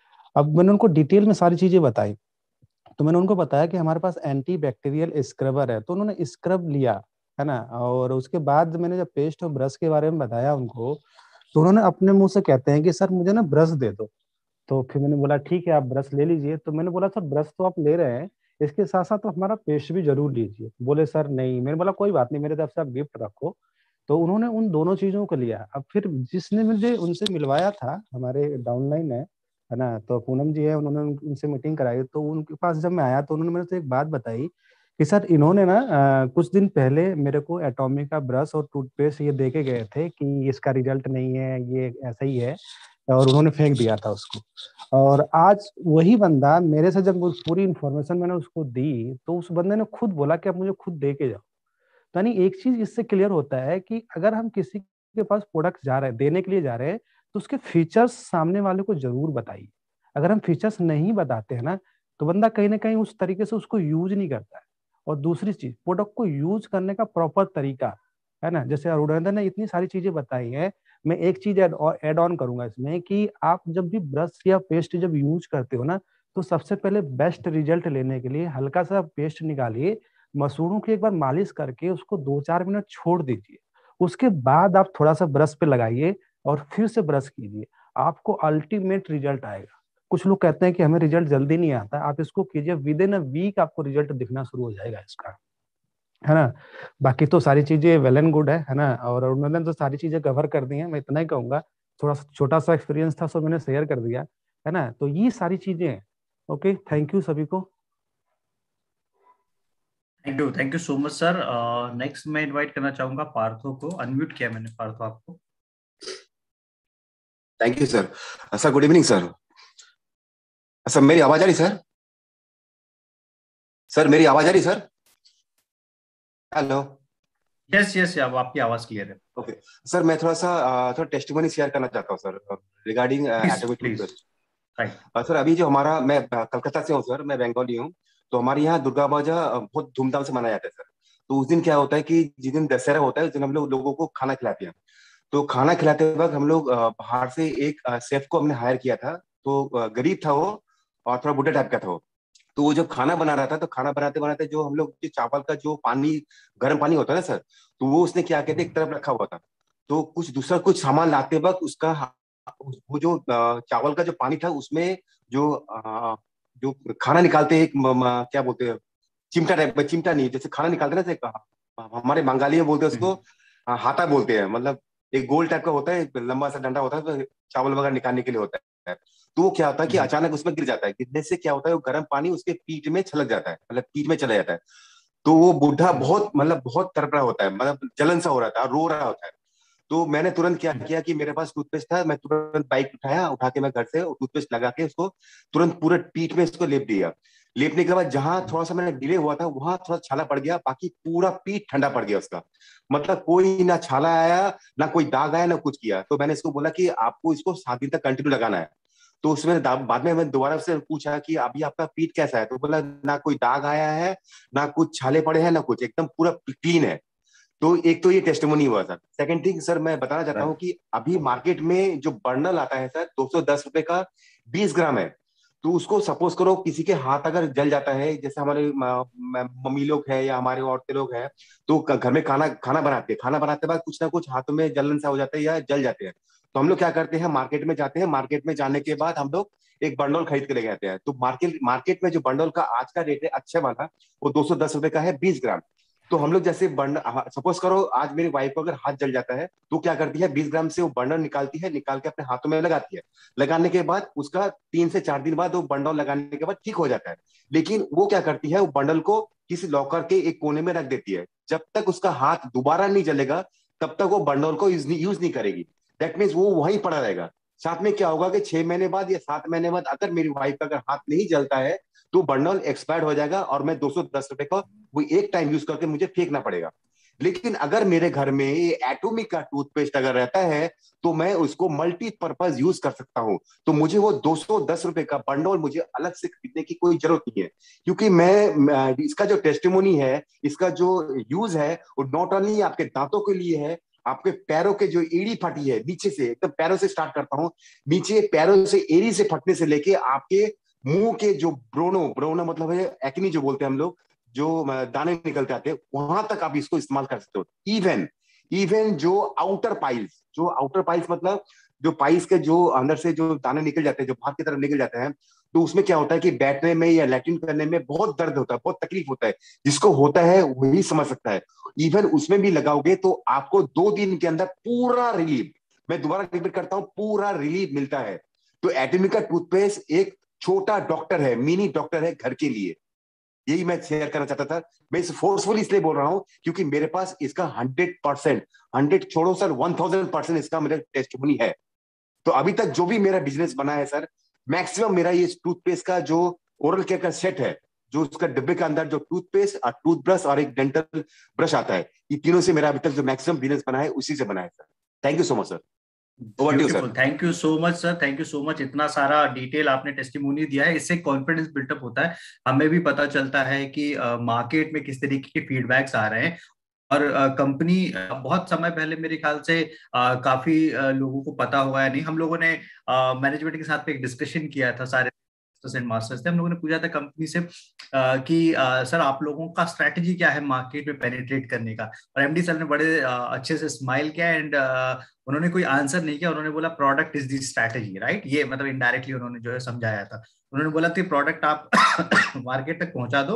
अब मैंने उनको डिटेल में सारी चीजें बताई, तो मैंने उनको बताया कि हमारे पास एंटी बैक्टीरियल स्क्रबर है, तो उन्होंने स्क्रब लिया, है ना। और उसके बाद मैंने जब पेस्ट और ब्रश के बारे में बताया उनको, तो उन्होंने अपने मुंह से कहते हैं कि सर मुझे ना ब्रश दे दो। तो फिर मैंने बोला ठीक है आप ब्रश ले लीजिए। तो मैंने बोला सर ब्रश तो आप ले रहे हैं, इसके साथ साथ तो हमारा पेस्ट भी जरूर लीजिए। बोले सर नहीं। मैंने बोला कोई बात नहीं, मेरे तरफ से आप गिफ्ट रखो। तो उन्होंने उन दोनों चीजों को लिया। अब फिर जिसने मुझे उनसे मिलवाया था, हमारे डाउनलाइन है है ना, तो पूनम जी है, उन्होंने उनसे मीटिंग कराई। तो उनके पास जब मैं आया तो उन्होंने मेरे से एक बात बताई कि सर इन्होंने ना आ, कुछ दिन पहले मेरे को एटॉमिक का ब्रश और टूथपेस्ट ये दे के गए थे कि इसका रिजल्ट नहीं है, ये ऐसा ही है, और उन्होंने फेंक दिया था उसको। और आज वही बंदा मेरे से जब उस पूरी इन्फॉर्मेशन मैंने उसको दी, तो उस बंदे ने खुद बोला कि आप मुझे खुद दे के जाओ। तो यानी एक चीज इससे क्लियर होता है कि अगर हम किसी के पास प्रोडक्ट जा रहे हैं, देने के लिए जा रहे हैं, तो उसके फीचर्स सामने वाले को जरूर बताइए। अगर हम फीचर्स नहीं बताते हैं ना, तो बंदा कहीं ना कहीं उस तरीके से उसको यूज नहीं करता है। और दूसरी चीज, प्रोडक्ट को यूज करने का प्रॉपर तरीका, है ना। जैसे अरुणोदय ने इतनी सारी चीजें बताई है, मैं एक चीज ऐड ऑन करूंगा इसमें कि आप जब भी ब्रश या पेस्ट जब यूज करते हो ना, तो सबसे पहले बेस्ट रिजल्ट लेने के लिए हल्का सा पेस्ट निकालिए, मसूड़ों की एक बार मालिश करके उसको दो चार मिनट छोड़ दीजिए। उसके बाद आप थोड़ा सा ब्रश पे लगाइए और फिर से ब्रश कीजिए, आपको अल्टीमेट रिजल्ट आएगा। कुछ लोग कहते हैं कि हमें रिजल्ट जल्दी नहीं आता, आप इसको कीजिए, विद इन अ वीक आपको रिजल्ट दिखना शुरू हो जाएगा इसका, है ना। बाकी तो सारी चीजें वेल एंड गुड है है ना। और उन्होंने तो सारी चीजें कवर कर दी हैं। मैं इतना ही कहूंगा थोड़ा छोटा सा एक्सपीरियंस था, सो मैंने शेयर कर दिया, है ना। तो ये सारी चीजें हैं। ओके, थैंक यू सभी को। Thank you, thank you so much sir. Next मैं इनवाइट करना चाहूंगा पार्थो को। अनम्यूट किया मैंने पार्थो आपको। Thank you sir. Sir good evening sir. Sir मेरी आवाज आ रही सर? सर मेरी आवाज आ रही सर? हेलो। यस यस, अब आपकी आवाज क्लियर है। ओके सर, मैं थोड़ा सा अ, थोड़ा टेस्टिमोनी शेयर करना चाहता हूँ sir regarding please atomic please. Toothpaste. Right. Sir अभी जो हमारा, मैं अ, कलकत्ता से हूँ सर, मैं बंगाली हूँ। तो हमारे यहाँ दुर्गा पूजा अ, बहुत धूमधाम से मनाया जाता है सर। तो उस दिन क्या होता है कि जिस दिन दशहरा होता है उस दिन हम लोग लोगों को खाना खिलाते हैं। तो खाना खिलाते वक्त हम लोग अ, बाहर से एक शेफ को हमने हायर किया था। तो अ, गरीब था वो, और थोड़ा बुढ़ा टाइप का था वो। तो वो जब खाना बना रहा था, तो खाना बनाते बनाते जो हम लोग जो चावल का जो पानी, गर्म पानी होता है ना सर, तो वो उसने क्या कहते एक तरफ रखा हुआ था। तो कुछ दूसरा कुछ सामान लाते वक्त उसका वो जो अ, चावल का जो पानी था उसमें जो अ, जो खाना निकालते हैं एक म, म, क्या बोलते हैं, चिमटा टाइप, चिमटा नहीं, जैसे खाना निकालते हैं ना, जैसे हमारे बंगाली में बोलते हैं उसको अ, हाथा बोलते हैं। मतलब एक गोल टाइप का होता है, एक लंबा सा डंडा होता है, तो चावल वगैरह निकालने के लिए होता है। तो वो क्या होता है कि अचानक उसमें गिर जाता है। गिरने से क्या होता है, वो गर्म पानी उसके पीठ में छलक जाता है, मतलब पीठ में चला जाता है। तो वो बूढ़ा बहुत, मतलब बहुत तड़प रहा होता है, मतलब जलन सा हो रहा था, रो रहा होता है। तो मैंने तुरंत क्या किया कि मेरे पास टूथपेस्ट था, मैं तुरंत बाइक उठाया, उठा के मैं घर से टूथपेस्ट लगा के उसको तुरंत पूरे पीठ में इसको लेप दिया। लेपने के बाद जहां थोड़ा सा मैंने डिले हुआ था वहां थोड़ा छाला पड़ गया, बाकी पूरा पीठ ठंडा पड़ गया उसका। मतलब कोई ना छाला आया, ना कोई दाग आया, ना कुछ किया। तो मैंने इसको बोला कि आपको इसको सात दिन तक कंटिन्यू लगाना है। तो उसमें बाद में मैं दोबारा उससे पूछा कि अभी आपका पीठ कैसा है, तो बोला ना कोई दाग आया है, ना कुछ छाले पड़े हैं, ना कुछ, एकदम पूरा क्लीन है। तो एक तो ये टेस्टिमोनी हुआ सर। सेकंड थिंग सर, मैं बताना चाहता हूँ कि अभी मार्केट में जो बर्नल आता है सर, दो सौ दस रुपए का बीस ग्राम है। तो उसको सपोज करो किसी के हाथ अगर जल जाता है, जैसे हमारे मम्मी लोग हैं या हमारे औरतें लोग हैं, तो घर में खाना खाना बनाते हैं, खाना बनाते बाद कुछ ना कुछ हाथों में जलन सा हो जाता है या जल जाते हैं। तो हम लोग क्या करते हैं, मार्केट में जाते हैं, मार्केट में जाने के बाद हम लोग एक बंडल खरीद के ले आते हैं। तो मार्केट मार्केट में जो बंडल का आज का रेट है अच्छे वाला, वो दो सौ दस रुपए का है, बीस ग्राम। तो हम लोग जैसे बर्नर, सपोज करो आज मेरी वाइफ को अगर हाथ जल जाता है, तो क्या करती है, बीस ग्राम से वो बर्नर निकालती है, निकाल के अपने हाथों में लगाती है। लगाने के बाद उसका तीन से चार दिन बाद वो बंडल लगाने के बाद ठीक हो जाता है। लेकिन वो क्या करती है, वो बंडल को किसी लॉकर के एक कोने में रख देती है। जब तक उसका हाथ दोबारा नहीं जलेगा तब तक वो बंडल को यूज नहीं यूज नहीं करेगी। दैट मीन्स वो वहीं पड़ा रहेगा। साथ में क्या होगा कि छह महीने बाद या सात महीने बाद अगर मेरी वाइफ का अगर हाथ नहीं जलता है, तो बंडल एक्सपायर्ड हो जाएगा और मैं दो सौ दस रुपए का वो एक टाइम यूज करके मुझे फेंकना पड़ेगा। लेकिन अगर मेरे घर में ये एटॉमिक का टूथपेस्ट अगर रहता है, तो मैं उसको मल्टीपर्पज यूज कर सकता हूं। तो मुझे वो दो सौ दस रुपए का बंडल मुझे अलग से खरीदने की कोई जरूरत नहीं है। क्योंकि मैं, इसका जो टेस्टिमोनी है, इसका जो यूज है, वो नॉट ओनली आपके दांतों के लिए है, आपके पैरों के जो एड़ी फटी है नीचे से, एकदम पैरों से स्टार्ट करता हूँ, नीचे पैरों से एड़ी से फटने से लेके आपके मुंह के जो ब्रोनो ब्रोनो मतलब है एक्नी जो बोलते हैं हम लोग, जो दाने निकलते आते हैं, वहां तक आप इसको इस्तेमाल कर सकते हो। इवन इवन जो आउटर पाइल्स, जो आउटर पाइल्स मतलब जो पाइल्स के जो अंदर से जो दाने निकल जाते हैं, जो बाहर की तरफ निकल जाते हैं, तो उसमें क्या होता है कि बैठने में या लैट्रिन करने में बहुत दर्द होता है, बहुत तकलीफ होता है। जिसको होता है वही समझ सकता है। इवन उसमें भी लगाओगे तो आपको दो दिन के अंदर पूरा रिलीफ, मैं दोबारा रिपीट करता हूं, पूरा रिलीफ मिलता है। तो एटॉमिक का टूथपेस्ट एक छोटा डॉक्टर है, मिनी डॉक्टर है घर के लिए। यही मैं शेयर करना चाहता था। मैं इस फोर्सफुली इसलिए बोल रहा हूं क्योंकि मेरे पास इसका हंड्रेड परसेंट, हंड्रेड छोड़ो सर, वन थाउजेंड परसेंट इसका मेरा टेस्टिमोनी है। तो अभी तक जो भी मेरा बिजनेस बना है सर, मैक्सिमम मेरा ये टूथपेस्ट का जो ओरल केयर का सेट है, जो उसका डिब्बे के अंदर जो टूथपेस्ट और टूथब्रश और एक डेंटल ब्रश आता है, ये तीनों से मेरा अभी तक जो मैक्सिमम बिजनेस बना है उसी से बना है sir. Thank you so much sir. Beautiful, thank you so much sir, thank you so much. इतना सारा डिटेल आपने टेस्टिमोनी दिया है, इससे कॉन्फिडेंस बिल्टअप होता है। हमें भी पता चलता है कि मार्केट uh, में किस तरीके के फीडबैक्स आ रहे हैं। और कंपनी uh, uh, बहुत समय पहले मेरे ख्याल से uh, काफी uh, लोगों को पता हुआ है नहीं। हम लोगों ने मैनेजमेंट uh, के साथ पे एक डिस्कशन किया था, सारे एंड मास्टर्स थे। हम लोगों ने पूछा था कंपनी से आ, कि आ, सर आप लोगों का स्ट्रैटेजी क्या है मार्केट में पेनिट्रेट करने का। और एमडी सर ने बड़े आ, अच्छे से स्माइल किया एंड उन्होंने कोई आंसर नहीं किया। उन्होंने बोला product is the strategy, right. ये मतलब इनडायरेक्टली उन्होंने जो है समझाया था। उन्होंने बोला कि प्रोडक्ट आप मार्केट तक पहुंचा दो,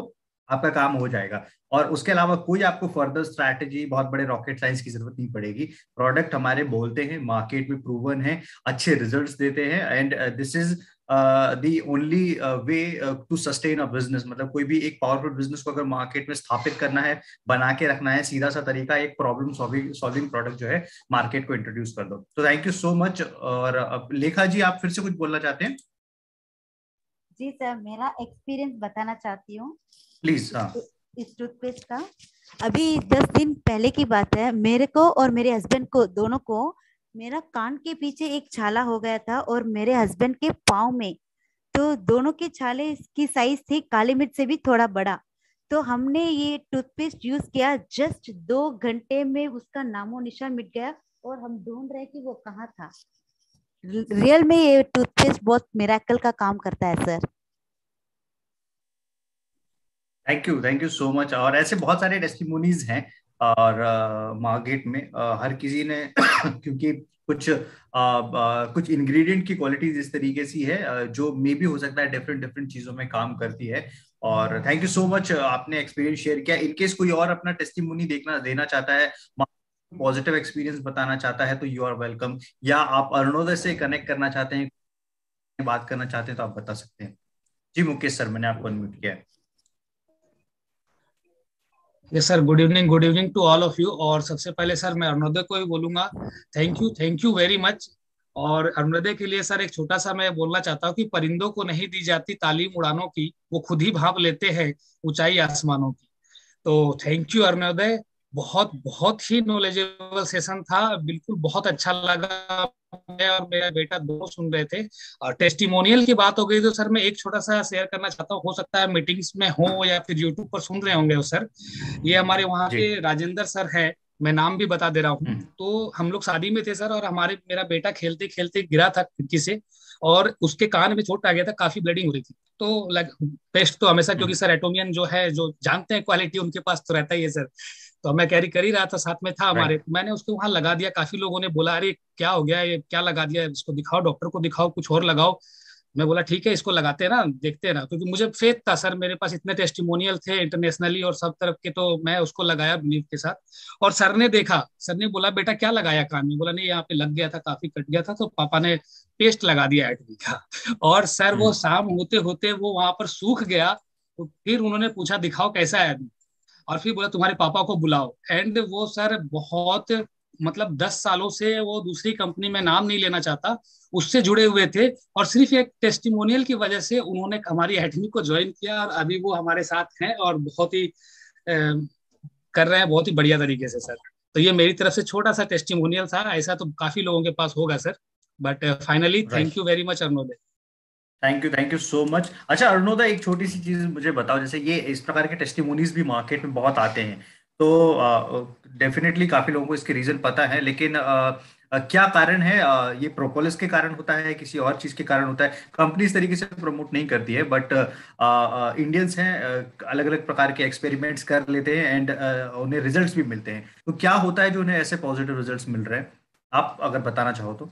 आपका काम हो जाएगा। और उसके अलावा कोई आपको फर्दर स्ट्रैटेजी, बहुत बड़े रॉकेट साइंस की जरूरत नहीं पड़ेगी। प्रोडक्ट हमारे बोलते हैं, मार्केट में प्रूवन है, अच्छे रिजल्ट्स देते हैं, and this is the only way to sustain a business. मतलब कोई भी एक पावरफुल बिजनेस को अगर मार्केट में स्थापित करना है, बना के रखना है, सीधा सा तरीका एक प्रॉब्लम सॉल्विंग सॉल्विंग प्रोडक्ट जो है मार्केट को इंट्रोड्यूस कर दो। तो थैंक यू सो मच। और अब लेखा जी, आप फिर से कुछ बोलना चाहते हैं? जी सर, मेरा एक्सपीरियंस बताना चाहती हूँ प्लीज। हाँ, इस टूथपेस्ट का। अभी दस दिन पहले की बात है, मेरे को और मेरे हस्बैंड को दोनों को मेरा कान के पीछे एक छाला हो गया था और मेरे हस्बैंड के पाँव में। तो दोनों के छाले की साइज थी काली मिर्च से भी थोड़ा बड़ा। तो हमने ये टूथपेस्ट यूज किया, जस्ट दो घंटे में उसका नामो निशान मिट गया और हम ढूंढ रहे कि वो कहाँ था। रियल में ये टूथपेस्ट बहुत मिरेकल का काम करता है sir. Thank you, thank you so much. और ऐसे बहुत सारे टेस्टिमोनीज हैं और मार्केट में uh, हर किसी ने क्योंकि कुछ uh, uh, कुछ इंग्रेडिएंट की क्वालिटीज इस तरीके सी है uh, जो मे भी हो सकता है डिफरेंट डिफरेंट चीजों में काम करती है। और थैंक यू सो मच, आपने एक्सपीरियंस शेयर किया। इनकेस कोई और अपना टेस्टिमोनी देखना देना चाहता है, पॉजिटिव एक्सपीरियंस बताना चाहता है, तो यू आर वेलकम। या आप अरुणोदय से कनेक्ट करना चाहते हैं, बात करना चाहते हैं, तो आप बता सकते हैं। जी मुकेश सर, मैंने आपको अनम्यूट किया है। Yes sir, good evening, good evening to all of you. और सबसे पहले सर मैं अरुणोदय को ही बोलूंगा, thank you, thank you very much. और अरुणोदय के लिए सर एक छोटा सा मैं बोलना चाहता हूँ कि परिंदों को नहीं दी जाती तालीम उड़ानों की, वो खुद ही भाप लेते हैं ऊंचाई आसमानों की। तो थैंक यू अरुणोदय, बहुत बहुत ही नॉलेजेबल सेशन था, बिल्कुल बहुत अच्छा लगा। मैं और मेरा बेटा दोनों सुन रहे थे। और टेस्टिमोनियल की बात हो गई तो सर मैं एक छोटा सा शेयर करना चाहता हूँ, हो सकता है मीटिंग्स में हो या फिर यूट्यूब पर सुन रहे होंगे वो सर। ये हमारे वहाँ जी। के राजेंद्र सर है, मैं नाम भी बता दे रहा हूँ। हम्म, तो हम लोग शादी में थे सर, और हमारे मेरा बेटा खेलते खेलते गिरा था खिड़की से, और उसके कान में चोट आ गया था, काफी ब्लीडिंग हो रही थी। तो लग पेस्ट तो हमेशा, क्योंकि हम्म, सर एटोमियन जो है, जो जानते हैं क्वालिटी, उनके पास तो रहता ही है सर। तो मैं कैरी कर ही रहा था, साथ में था हमारे, राइट। तो मैंने उसको वहां लगा दिया। काफी लोगों ने बोला अरे क्या हो गया, ये क्या लगा दिया, इसको दिखाओ, डॉक्टर को दिखाओ, कुछ और लगाओ। मैं बोला ठीक है, इसको लगाते हैं ना, देखते हैं ना, क्योंकि मुझे फेथ था सर, मेरे पास इतने टेस्टिमोनियल थे इंटरनेशनली और सब तरफ के, तो मैं उसको लगाया बिलीव के साथ। और सर ने देखा, सर ने बोला बेटा क्या लगाया कान में, बोला नहीं यहाँ पे लग गया था, काफी कट गया था, तो पापा ने पेस्ट लगा दिया एटमी का। और सर वो हम्म, शाम होते होते वो वहां पर सूख गया। तो फिर उन्होंने पूछा दिखाओ कैसा है अभी, और फिर बोला तुम्हारे पापा को बुलाओ। एंड वो सर बहुत, मतलब दस सालों से वो दूसरी कंपनी में नाम नहीं लेना चाहता, उससे जुड़े हुए थे, और सिर्फ एक टेस्टिमोनियल की वजह से उन्होंने हमारी एकेडमी को ज्वाइन किया, और अभी वो हमारे साथ हैं और बहुत ही अ, कर रहे हैं, बहुत ही बढ़िया तरीके से सर। तो ये मेरी तरफ से छोटा सा टेस्टिमोनियल था, ऐसा तो काफी लोगों के पास होगा sir, but finally thank right. You very much Arunoday. Thank you, thank you so much. अच्छा अरुणोदय, एक छोटी सी चीज मुझे बताओ, जैसे ये इस प्रकार के टेस्टिमोनीज भी मार्केट में बहुत आते हैं, तो डेफिनेटली काफी लोगों को इसके रीजन पता है, लेकिन अ, अ, क्या कारण है? अ, ये प्रोपोलिस के कारण होता है, किसी और चीज के कारण होता है? कंपनी इस तरीके से प्रमोट नहीं करती है, बट इंडियंस हैं, अलग अलग प्रकार के एक्सपेरिमेंट्स कर लेते हैं एंड उन्हें रिजल्ट्स भी मिलते हैं। तो क्या होता है जो उन्हें ऐसे पॉजिटिव रिजल्ट्स मिल रहे हैं? आप अगर बताना चाहो तो।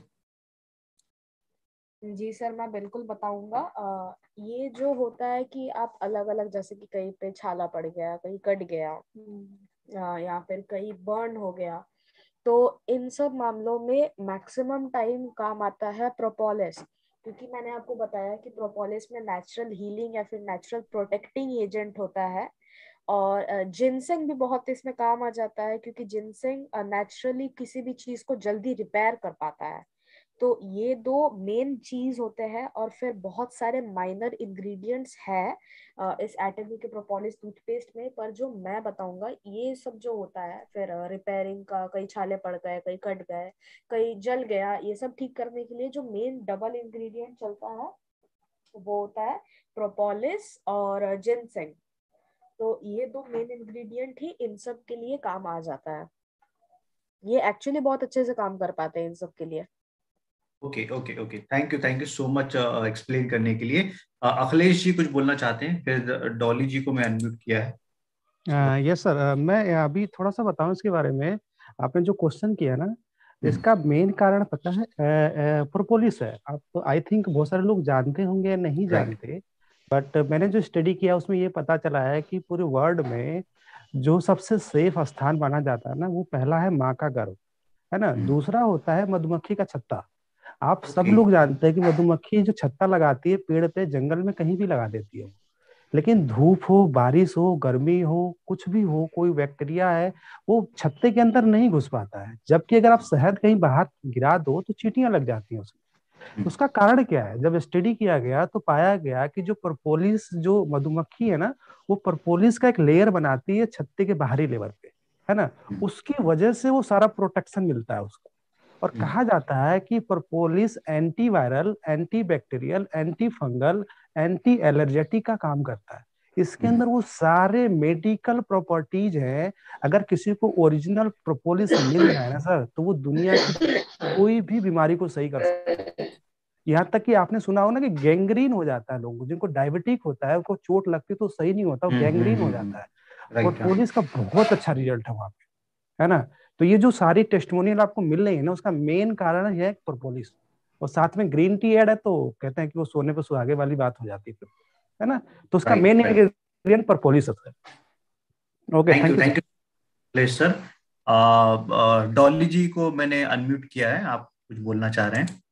जी सर, मैं बिल्कुल बताऊंगा। अ, ये जो होता है कि आप अलग अलग, जैसे कि कहीं पे छाला पड़ गया, कहीं कट गया, अ, या फिर कहीं बर्न हो गया, तो इन सब मामलों में मैक्सिमम टाइम काम आता है प्रोपोलिस। क्योंकि मैंने आपको बताया कि प्रोपोलिस में नेचुरल हीलिंग या फिर नेचुरल प्रोटेक्टिंग एजेंट होता है। और जिनसेंग भी बहुत इसमें काम आ जाता है, क्योंकि जिनसेंग नेचुरली किसी भी चीज को जल्दी रिपेयर कर पाता है। तो ये दो मेन चीज होते हैं, और फिर बहुत सारे माइनर इंग्रेडिएंट्स है इस एटमी के प्रोपोलिस टूथपेस्ट में। पर जो मैं बताऊंगा, ये सब जो होता है फिर रिपेयरिंग का, कई छाले पड़ गए, कई कट गए, कई जल गया, ये सब ठीक करने के लिए जो मेन डबल इंग्रेडिएंट चलता है वो होता है प्रोपोलिस और जिनसेंग। तो ये दो मेन इंग्रेडिएंट ही इन सब के लिए काम आ जाता है। ये एक्चुअली बहुत अच्छे से काम कर पाते हैं इन सब के लिए। Okay okay okay, thank you, thank you so much explain करने के लिए। uh, अखिलेश जी कुछ बोलना चाहते हैं, फिर डॉली जी को मैं अनम्यूट किया है। यस सर, मैं अभी थोड़ा सा बताऊं इसके बारे में। आपने जो क्वेश्चन किया ना, इसका मेन कारण पता है, प्रोपोलिस है। आप आई थिंक बहुत सारे लोग जानते होंगे या नहीं राइट। जानते, बट मैंने जो स्टडी किया उसमें ये पता चला है कि पूरे वर्ल्ड में जो सबसे सेफ स्थान माना जाता है ना, वो पहला है माँ का गर्भ, है ना। दूसरा होता है मधुमक्खी का छत्ता। आप सब ओके। लोग जानते हैं कि मधुमक्खी जो छत्ता लगाती है पेड़ पे, जंगल में कहीं भी लगा देती है, लेकिन धूप हो, बारिश हो, गर्मी हो, कुछ भी हो, कोई बैक्टीरिया है वो छत्ते के अंदर नहीं घुस पाता है। जबकि अगर आप शहद कहीं बाहर गिरा दो तो चींटियां लग जाती हैं उसमें। तो उसका कारण क्या है? जब स्टडी किया गया तो पाया गया कि जो प्रोपोलिस, जो मधुमक्खी है ना, वो प्रोपोलिस का एक लेयर बनाती है छत्ते के बाहरी लेवल पे, है ना। उसकी वजह से वो सारा प्रोटेक्शन मिलता है उसको। और कहा जाता है कि propolis antiviral, anti bacterial, anti fungal, anti allergetic का काम करता है। इसके अंदर वो सारे मेडिकल प्रॉपर्टीज हैं। अगर किसी को ओरिजिनल प्रोपोलिस मिल जाए ना सर, तो वो दुनिया की कोई भी बीमारी को सही कर सकता है। यहाँ तक कि आपने सुना हो ना कि गैंग्रीन हो जाता है लोगों को, जिनको डायबिटिक होता है, उनको चोट लगती तो सही नहीं होता, वो गैंग्रीन हो जाता है। प्रोपोलिस का बहुत अच्छा रिजल्ट है वहां पे, है ना। तो ये जो सारी टेस्टिमोनियल आपको मिल रही है ना, उसका मेन कारण है प्रोपोलिस। और साथ में ग्रीन टी ऐड है तो कहते हैं कि वो सोने पे सुहागे वाली बात हो जाती है, है ना। तो उसका मेन इंग्रेडिएंट प्रोपोलिस है। Okay, thank thank you, you thank you please sir. Dolly ji को मैंने अनम्यूट किया है, आप कुछ बोलना चाह रहे हैं?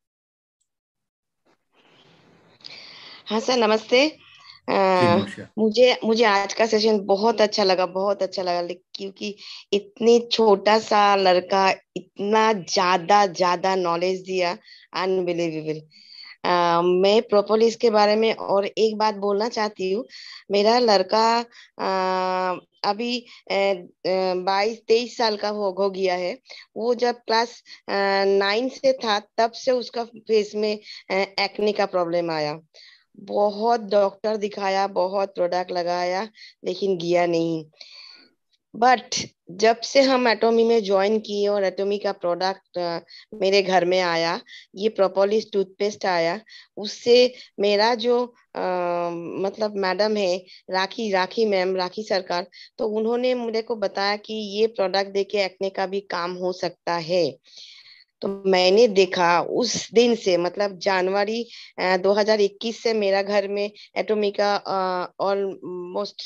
हाँ सर, नमस्ते। जी अ, नमस्कार। मुझे मुझे आज का सेशन बहुत अच्छा लगा, बहुत अच्छा लगा, लेक- क्योंकि इतनी छोटा सा लड़का इतना ज्यादा ज्यादा नॉलेज दिया, अनबिलीवेबल। मैं प्रोपोलिस के बारे में और एक बात बोलना चाहती हूँ। मेरा लड़का अ, अभी बाईस तेईस साल का हो, हो गया है। वो जब क्लास नाइन से था तब से उसका फेस में एक्ने का प्रॉब्लम आया। बहुत डॉक्टर दिखाया, बहुत प्रोडक्ट लगाया, लेकिन गया नहीं। बट जब से हम एटोमी में ज्वाइन किए और एटोमी का प्रोडक्ट मेरे घर में आया, ये प्रोपोलिस टूथपेस्ट आया, उससे मेरा जो आ, मतलब मैडम है राखी राखी मैम, राखी सरकार, तो उन्होंने मुझे को बताया कि ये प्रोडक्ट देके एक्ने का भी काम हो सकता है। तो मैंने देखा उस दिन से, मतलब जनवरी दो हज़ार इक्कीस से मेरा घर में एटोमी का ऑलमोस्ट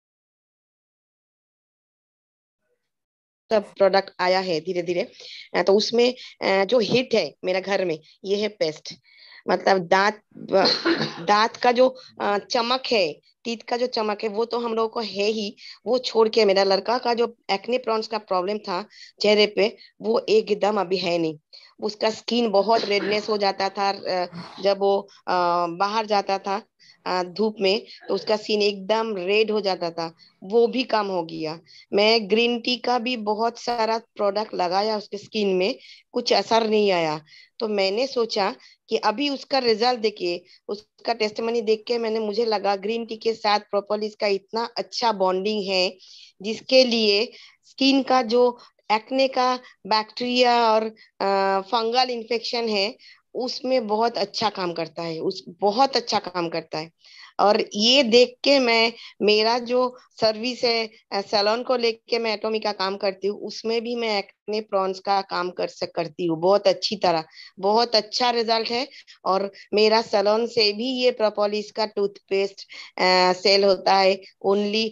सब प्रोडक्ट आया है धीरे धीरे। तो उसमें अ, जो हिट है मेरा घर में, ये है पेस्ट। मतलब दांत दांत का जो अ, चमक है, टीथ का जो चमक है, वो तो हम लोगों को है ही। वो छोड़ के मेरा लड़का का जो एक्ने प्रॉन्स का प्रॉब्लम था चेहरे पे, वो एकदम अभी है नहीं। उसका स्किन बहुत रेडनेस हो जाता था अ, जब वो अ, बाहर जाता था अ, धूप में, तो उसका स्किन एकदम रेड हो जाता था। वो भी कम हो गया। मैं ग्रीन टी का भी बहुत सारा प्रोडक्ट लगाया उसके स्किन में, कुछ असर नहीं आया। तो मैंने सोचा कि अभी उसका रिजल्ट देखे, उसका टेस्टिमनी देख के मैंने मुझे लगा ग्रीन टी के साथ प्रोपोलिस का इतना अच्छा बॉन्डिंग है, जिसके लिए स्किन का जो एक्ने का बैक्टीरिया और फंगल इन्फेक्शन है, उसमें बहुत अच्छा काम करता है, उस बहुत अच्छा काम करता है। और ये देख के मैं, मेरा जो सर्विस है सैलून को लेके मैं एटोमी का काम करती हूँ, उसमें भी मैं एक्ने प्रॉन्स का काम कर सक करती हूँ बहुत अच्छी तरह। बहुत अच्छा रिजल्ट है। और मेरा सैलून से भी ये प्रोपोलिस का टूथपेस्ट सेल होता है ओनली,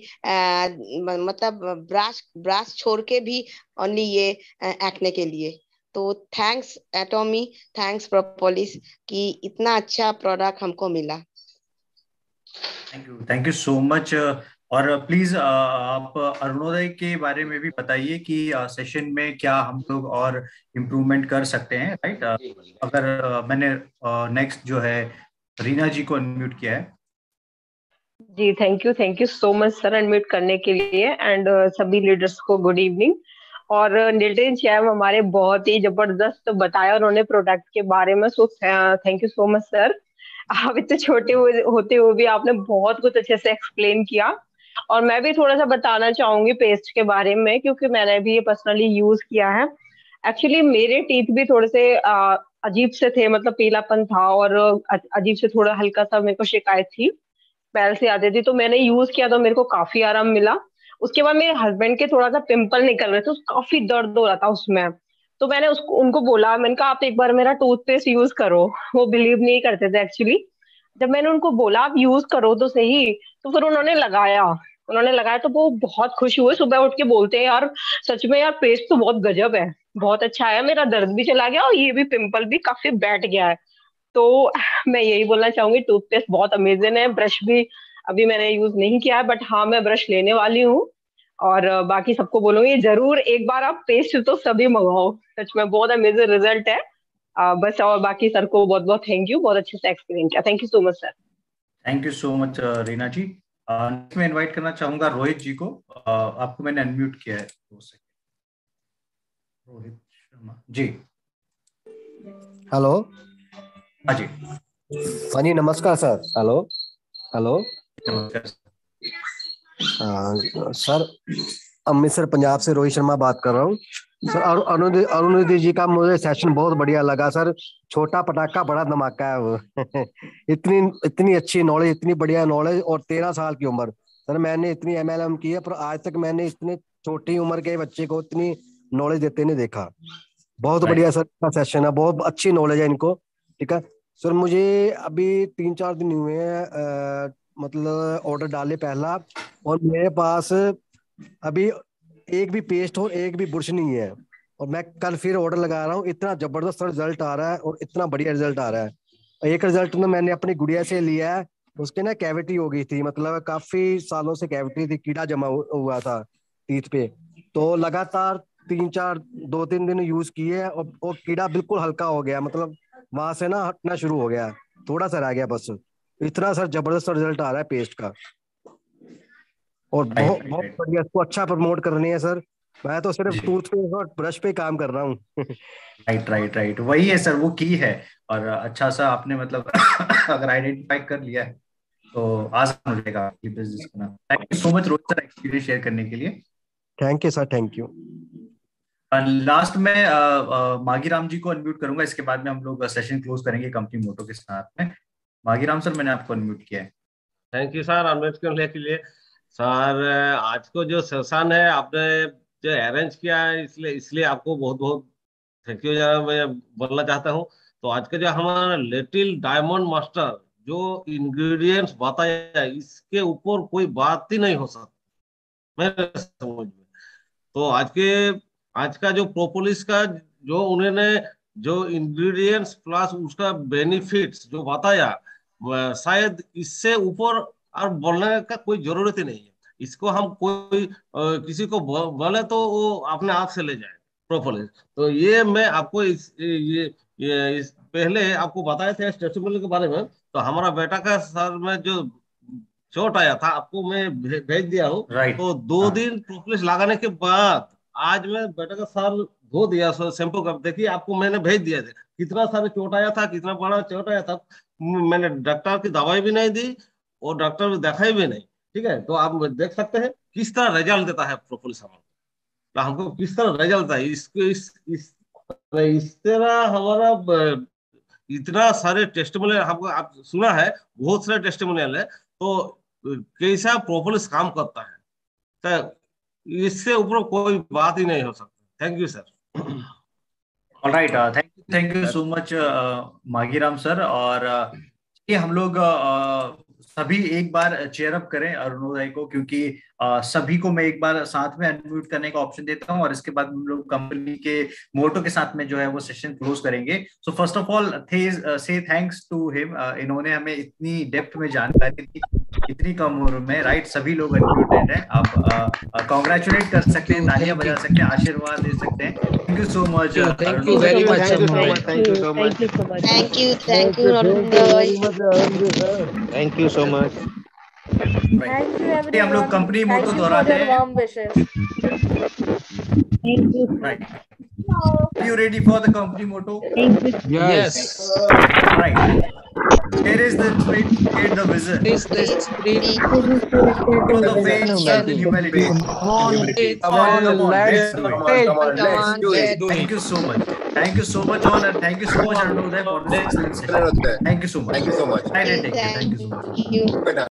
मतलब ब्रश ब्रश छोड़ के भी ओनली ये एक्ने के लिए। तो थैंक्स एटोमी, थैंक्स प्रोपोलिस कि इतना अच्छा प्रोडक्ट हमको मिला। Thank you, thank you so much. और प्लीज आप अरुणोदय के बारे में भी बताइए कि सेशन में क्या हम लोग और इम्प्रूवमेंट कर सकते हैं, राइट। अगर uh, मैंने नेक्स्ट uh, जो है रीना जी को अनम्यूट किया है। जी, thank you thank you so much sir unmute करने के लिए। एंड uh, सभी लीडर्स को गुड इवनिंग। और नितिन चैम हमारे बहुत ही जबरदस्त बताया उन्होंने प्रोडक्ट के बारे में। So thank you so much sir. आप इतने छोटे होते हुए भी आपने बहुत कुछ अच्छे से एक्सप्लेन किया। और मैं भी थोड़ा सा बताना चाहूंगी पेस्ट के बारे में, क्योंकि मैंने भी ये पर्सनली यूज किया है। एक्चुअली मेरे टीथ भी थोड़े से uh, अजीब से थे, मतलब पीलापन था और अजीब से थोड़ा हल्का सा मेरे को शिकायत थी, स्मेल से आती थी। तो मैंने यूज किया तो मेरे को काफी आराम मिला। उसके बाद मेरे हस्बैंड के थोड़ा सा पिंपल निकल रहे थे, काफी दर्द हो रहा था उसमें। तो मैंने उसको उनको बोला, मैंने कहा आप एक बार मेरा टूथपेस्ट यूज करो। वो बिलीव नहीं करते थे एक्चुअली। जब मैंने उनको बोला आप यूज करो तो सही, तो फिर उन्होंने लगाया उन्होंने लगाया तो वो बहुत खुश हुए। सुबह उठ के बोलते हैं यार सच में यार पेस्ट तो बहुत गजब है, बहुत अच्छा है, मेरा दर्द भी चला गया और ये भी पिंपल भी काफी बैठ गया है। तो मैं यही बोलना चाहूंगी, टूथपेस्ट बहुत अमेजिंग है। ब्रश भी अभी मैंने यूज नहीं किया है, बट हाँ मैं ब्रश लेने वाली हूँ और बाकी सबको बोलूंगी जरूर एक बार आप पेस्ट तो सभी मंगाओ, सच में बहुत अमेजिंग रिजल्ट है। आ, बस और बाकी सर को बहुत बहुत थैंक यू, बहुत अच्छे से एक्सप्लेन किया। Thank you so much sir. Thank you so much Reena ji. Next मैं इनवाइट करना चाहूंगा रोहित जी को। uh, आपको मैंने अनम्यूट किया है, दो सेकंड। रोहित शर्मा जी। हेलो। हाँ जी। हाँ जी नमस्कार सर। हेलो हेलो नमस्कार सर, अमृतसर पंजाब से रोहित शर्मा बात कर रहा हूँ सर। अरुणोदय अरुणोदय जी का मुझे सेशन बहुत बढ़िया लगा सर। छोटा पटाखा बड़ा धमाका है वो। इतनी इतनी अच्छी नॉलेज, इतनी बढ़िया नॉलेज और तेरह साल की उम्र। सर मैंने इतनी एम एल एम की है पर आज तक मैंने इतने छोटी उम्र के बच्चे को इतनी नॉलेज देते नहीं देखा। बहुत बढ़िया सर का सेशन है, बहुत अच्छी नॉलेज है इनको। ठीक है सर, मुझे अभी तीन चार दिन हुए हैं मतलब ऑर्डर डाले पहला, और मेरे पास अभी एक भी पेस्ट और एक भी बुरश नहीं है, और मैं कल फिर ऑर्डर लगा रहा हूँ। इतना जबरदस्त रिजल्ट आ रहा है और इतना बढ़िया रिजल्ट आ रहा है। एक रिजल्ट तो मैंने अपनी गुड़िया से लिया है, उसके ना कैविटी हो गई थी, मतलब काफी सालों से कैविटी थी, कीड़ा जमा हुआ था टीथ पे। तो लगातार तीन चार दो तीन दिन यूज किए और वो कीड़ा बिल्कुल हल्का हो गया, मतलब वहां से ना हटना शुरू हो गया, थोड़ा सा रह गया बस। इतना सर जबरदस्त रिजल्ट आ रहा है पेस्ट का, और बहुत बहुत बढ़िया। इसको अच्छा प्रमोट करनी है सर। मैं तो सिर्फ टूथपेस्ट और ब्रश पे काम कर रहा हूँ। राइट राइट राइट वही है सर, वो की है। और अच्छा सा आपने मतलब अगर आइडेंटिफाई कर लिया है तो आसान हो जाएगा आपकी बिजनेस करना। Thank you so much Rohit sir experience share करने के लिए। Thank you sir, thank you. Last में मागी राम जी को अनम्यूट करूंगा, इसके बाद में हम लोग सेशन क्लोज करेंगे कंपनी मोटो के साथ में। मागी राम सर, मैंने आपको अनम्यूट किया है। थैंक यू सर अनम्यूट करने के लिए। सर आज को जो सेशन है आपने जो अरेंज किया है, इसलिए इसलिए आपको बहुत बहुत थैंक यू मैं बोलना चाहता हूँ। तो आज का जो हमारा लिटिल डायमंड मास्टर जो इंग्रेडिएंट्स बताया, इसके ऊपर कोई बात ही नहीं हो सकती मेरे समझ में। तो आज के आज का जो प्रोपोलिस का जो उन्होंने जो इंग्रेडिएंट्स प्लस उसका बेनिफिट्स जो बताया, शायद इससे ऊपर और बोलने का कोई जरूरत ही नहीं है। इसको हम कोई किसी को बोले तो वो अपने आप से ले जाए प्रोपोलिस। तो ये मैं आपको इस ये, ये इस पहले आपको बताए थे टेस्टिमोनियल के बारे में। तो हमारा बेटा का सर में जो चोट आया था आपको मैं भेज दिया हूँ। तो दो हाँ। दिन प्रोपोलिस लगाने के बाद आज मैं बेटा का सर धो दिया शैम्पू का। देखिए आपको मैंने भेज दिया था कितना सारे चोट आया था, कितना बड़ा चोट आया था। मैंने डॉक्टर की दवाई भी नहीं दी और डॉक्टर भी दिखाई भी नहीं। ठीक है, तो आप देख सकते हैं किस तरह रिजल्ट देता है प्रोपोलिस हमारा, हमको किस तरह रिजल्ट है। इसको इस इस इस तरह हमारा इतना सारे टेस्टिमोनियल हमको आप सुना है, बहुत सारे टेस्टिमोनियल है। तो कैसा प्रोपोलिस काम करता है, तो इससे ऊपर कोई बात ही नहीं हो सकती। Thank you sir. All right, thank you thank you so much Magiram sir. और ये हम लोग सभी एक बार चेयर अप करें अरुणोदय को, क्योंकि आ, सभी को मैं एक बार साथ में अनम्यूट करने का ऑप्शन देता हूं और इसके बाद हम लोग कंपनी के मोटो के साथ में जो है वो सेशन क्लोज करेंगे। सो फर्स्ट ऑफ ऑल से थैंक्स टू हिम, इन्होंने हमें इतनी डेप्थ में जानकारी दी इतनी कम उम्र में। राइट, सभी लोग अनम्यूटेड हैं, आप कांग्रेचुलेट कर सकते हैं, तालियां बजा सकते हैं, आशीर्वाद दे सकते हैं। Thank you so much. Thank you very much. Thank you so much. Thank you thank you thank you so much. Thank you everyone. हम लोग कंपनी मोटो दोहराते हैं। warm wishes. Thank you. Right. Are you ready for the company motto? Yes. Right. Here is the spirit, here the vision. This this spirit for the faith and humility. Come on, come on, come on, let's do it. come on, let's do it. Thank you so much. Thank you so much all, and thank you so much Arunodhay for this excellent session. Thank you so much. Thank you so much. I did take it. Thank you so much. you.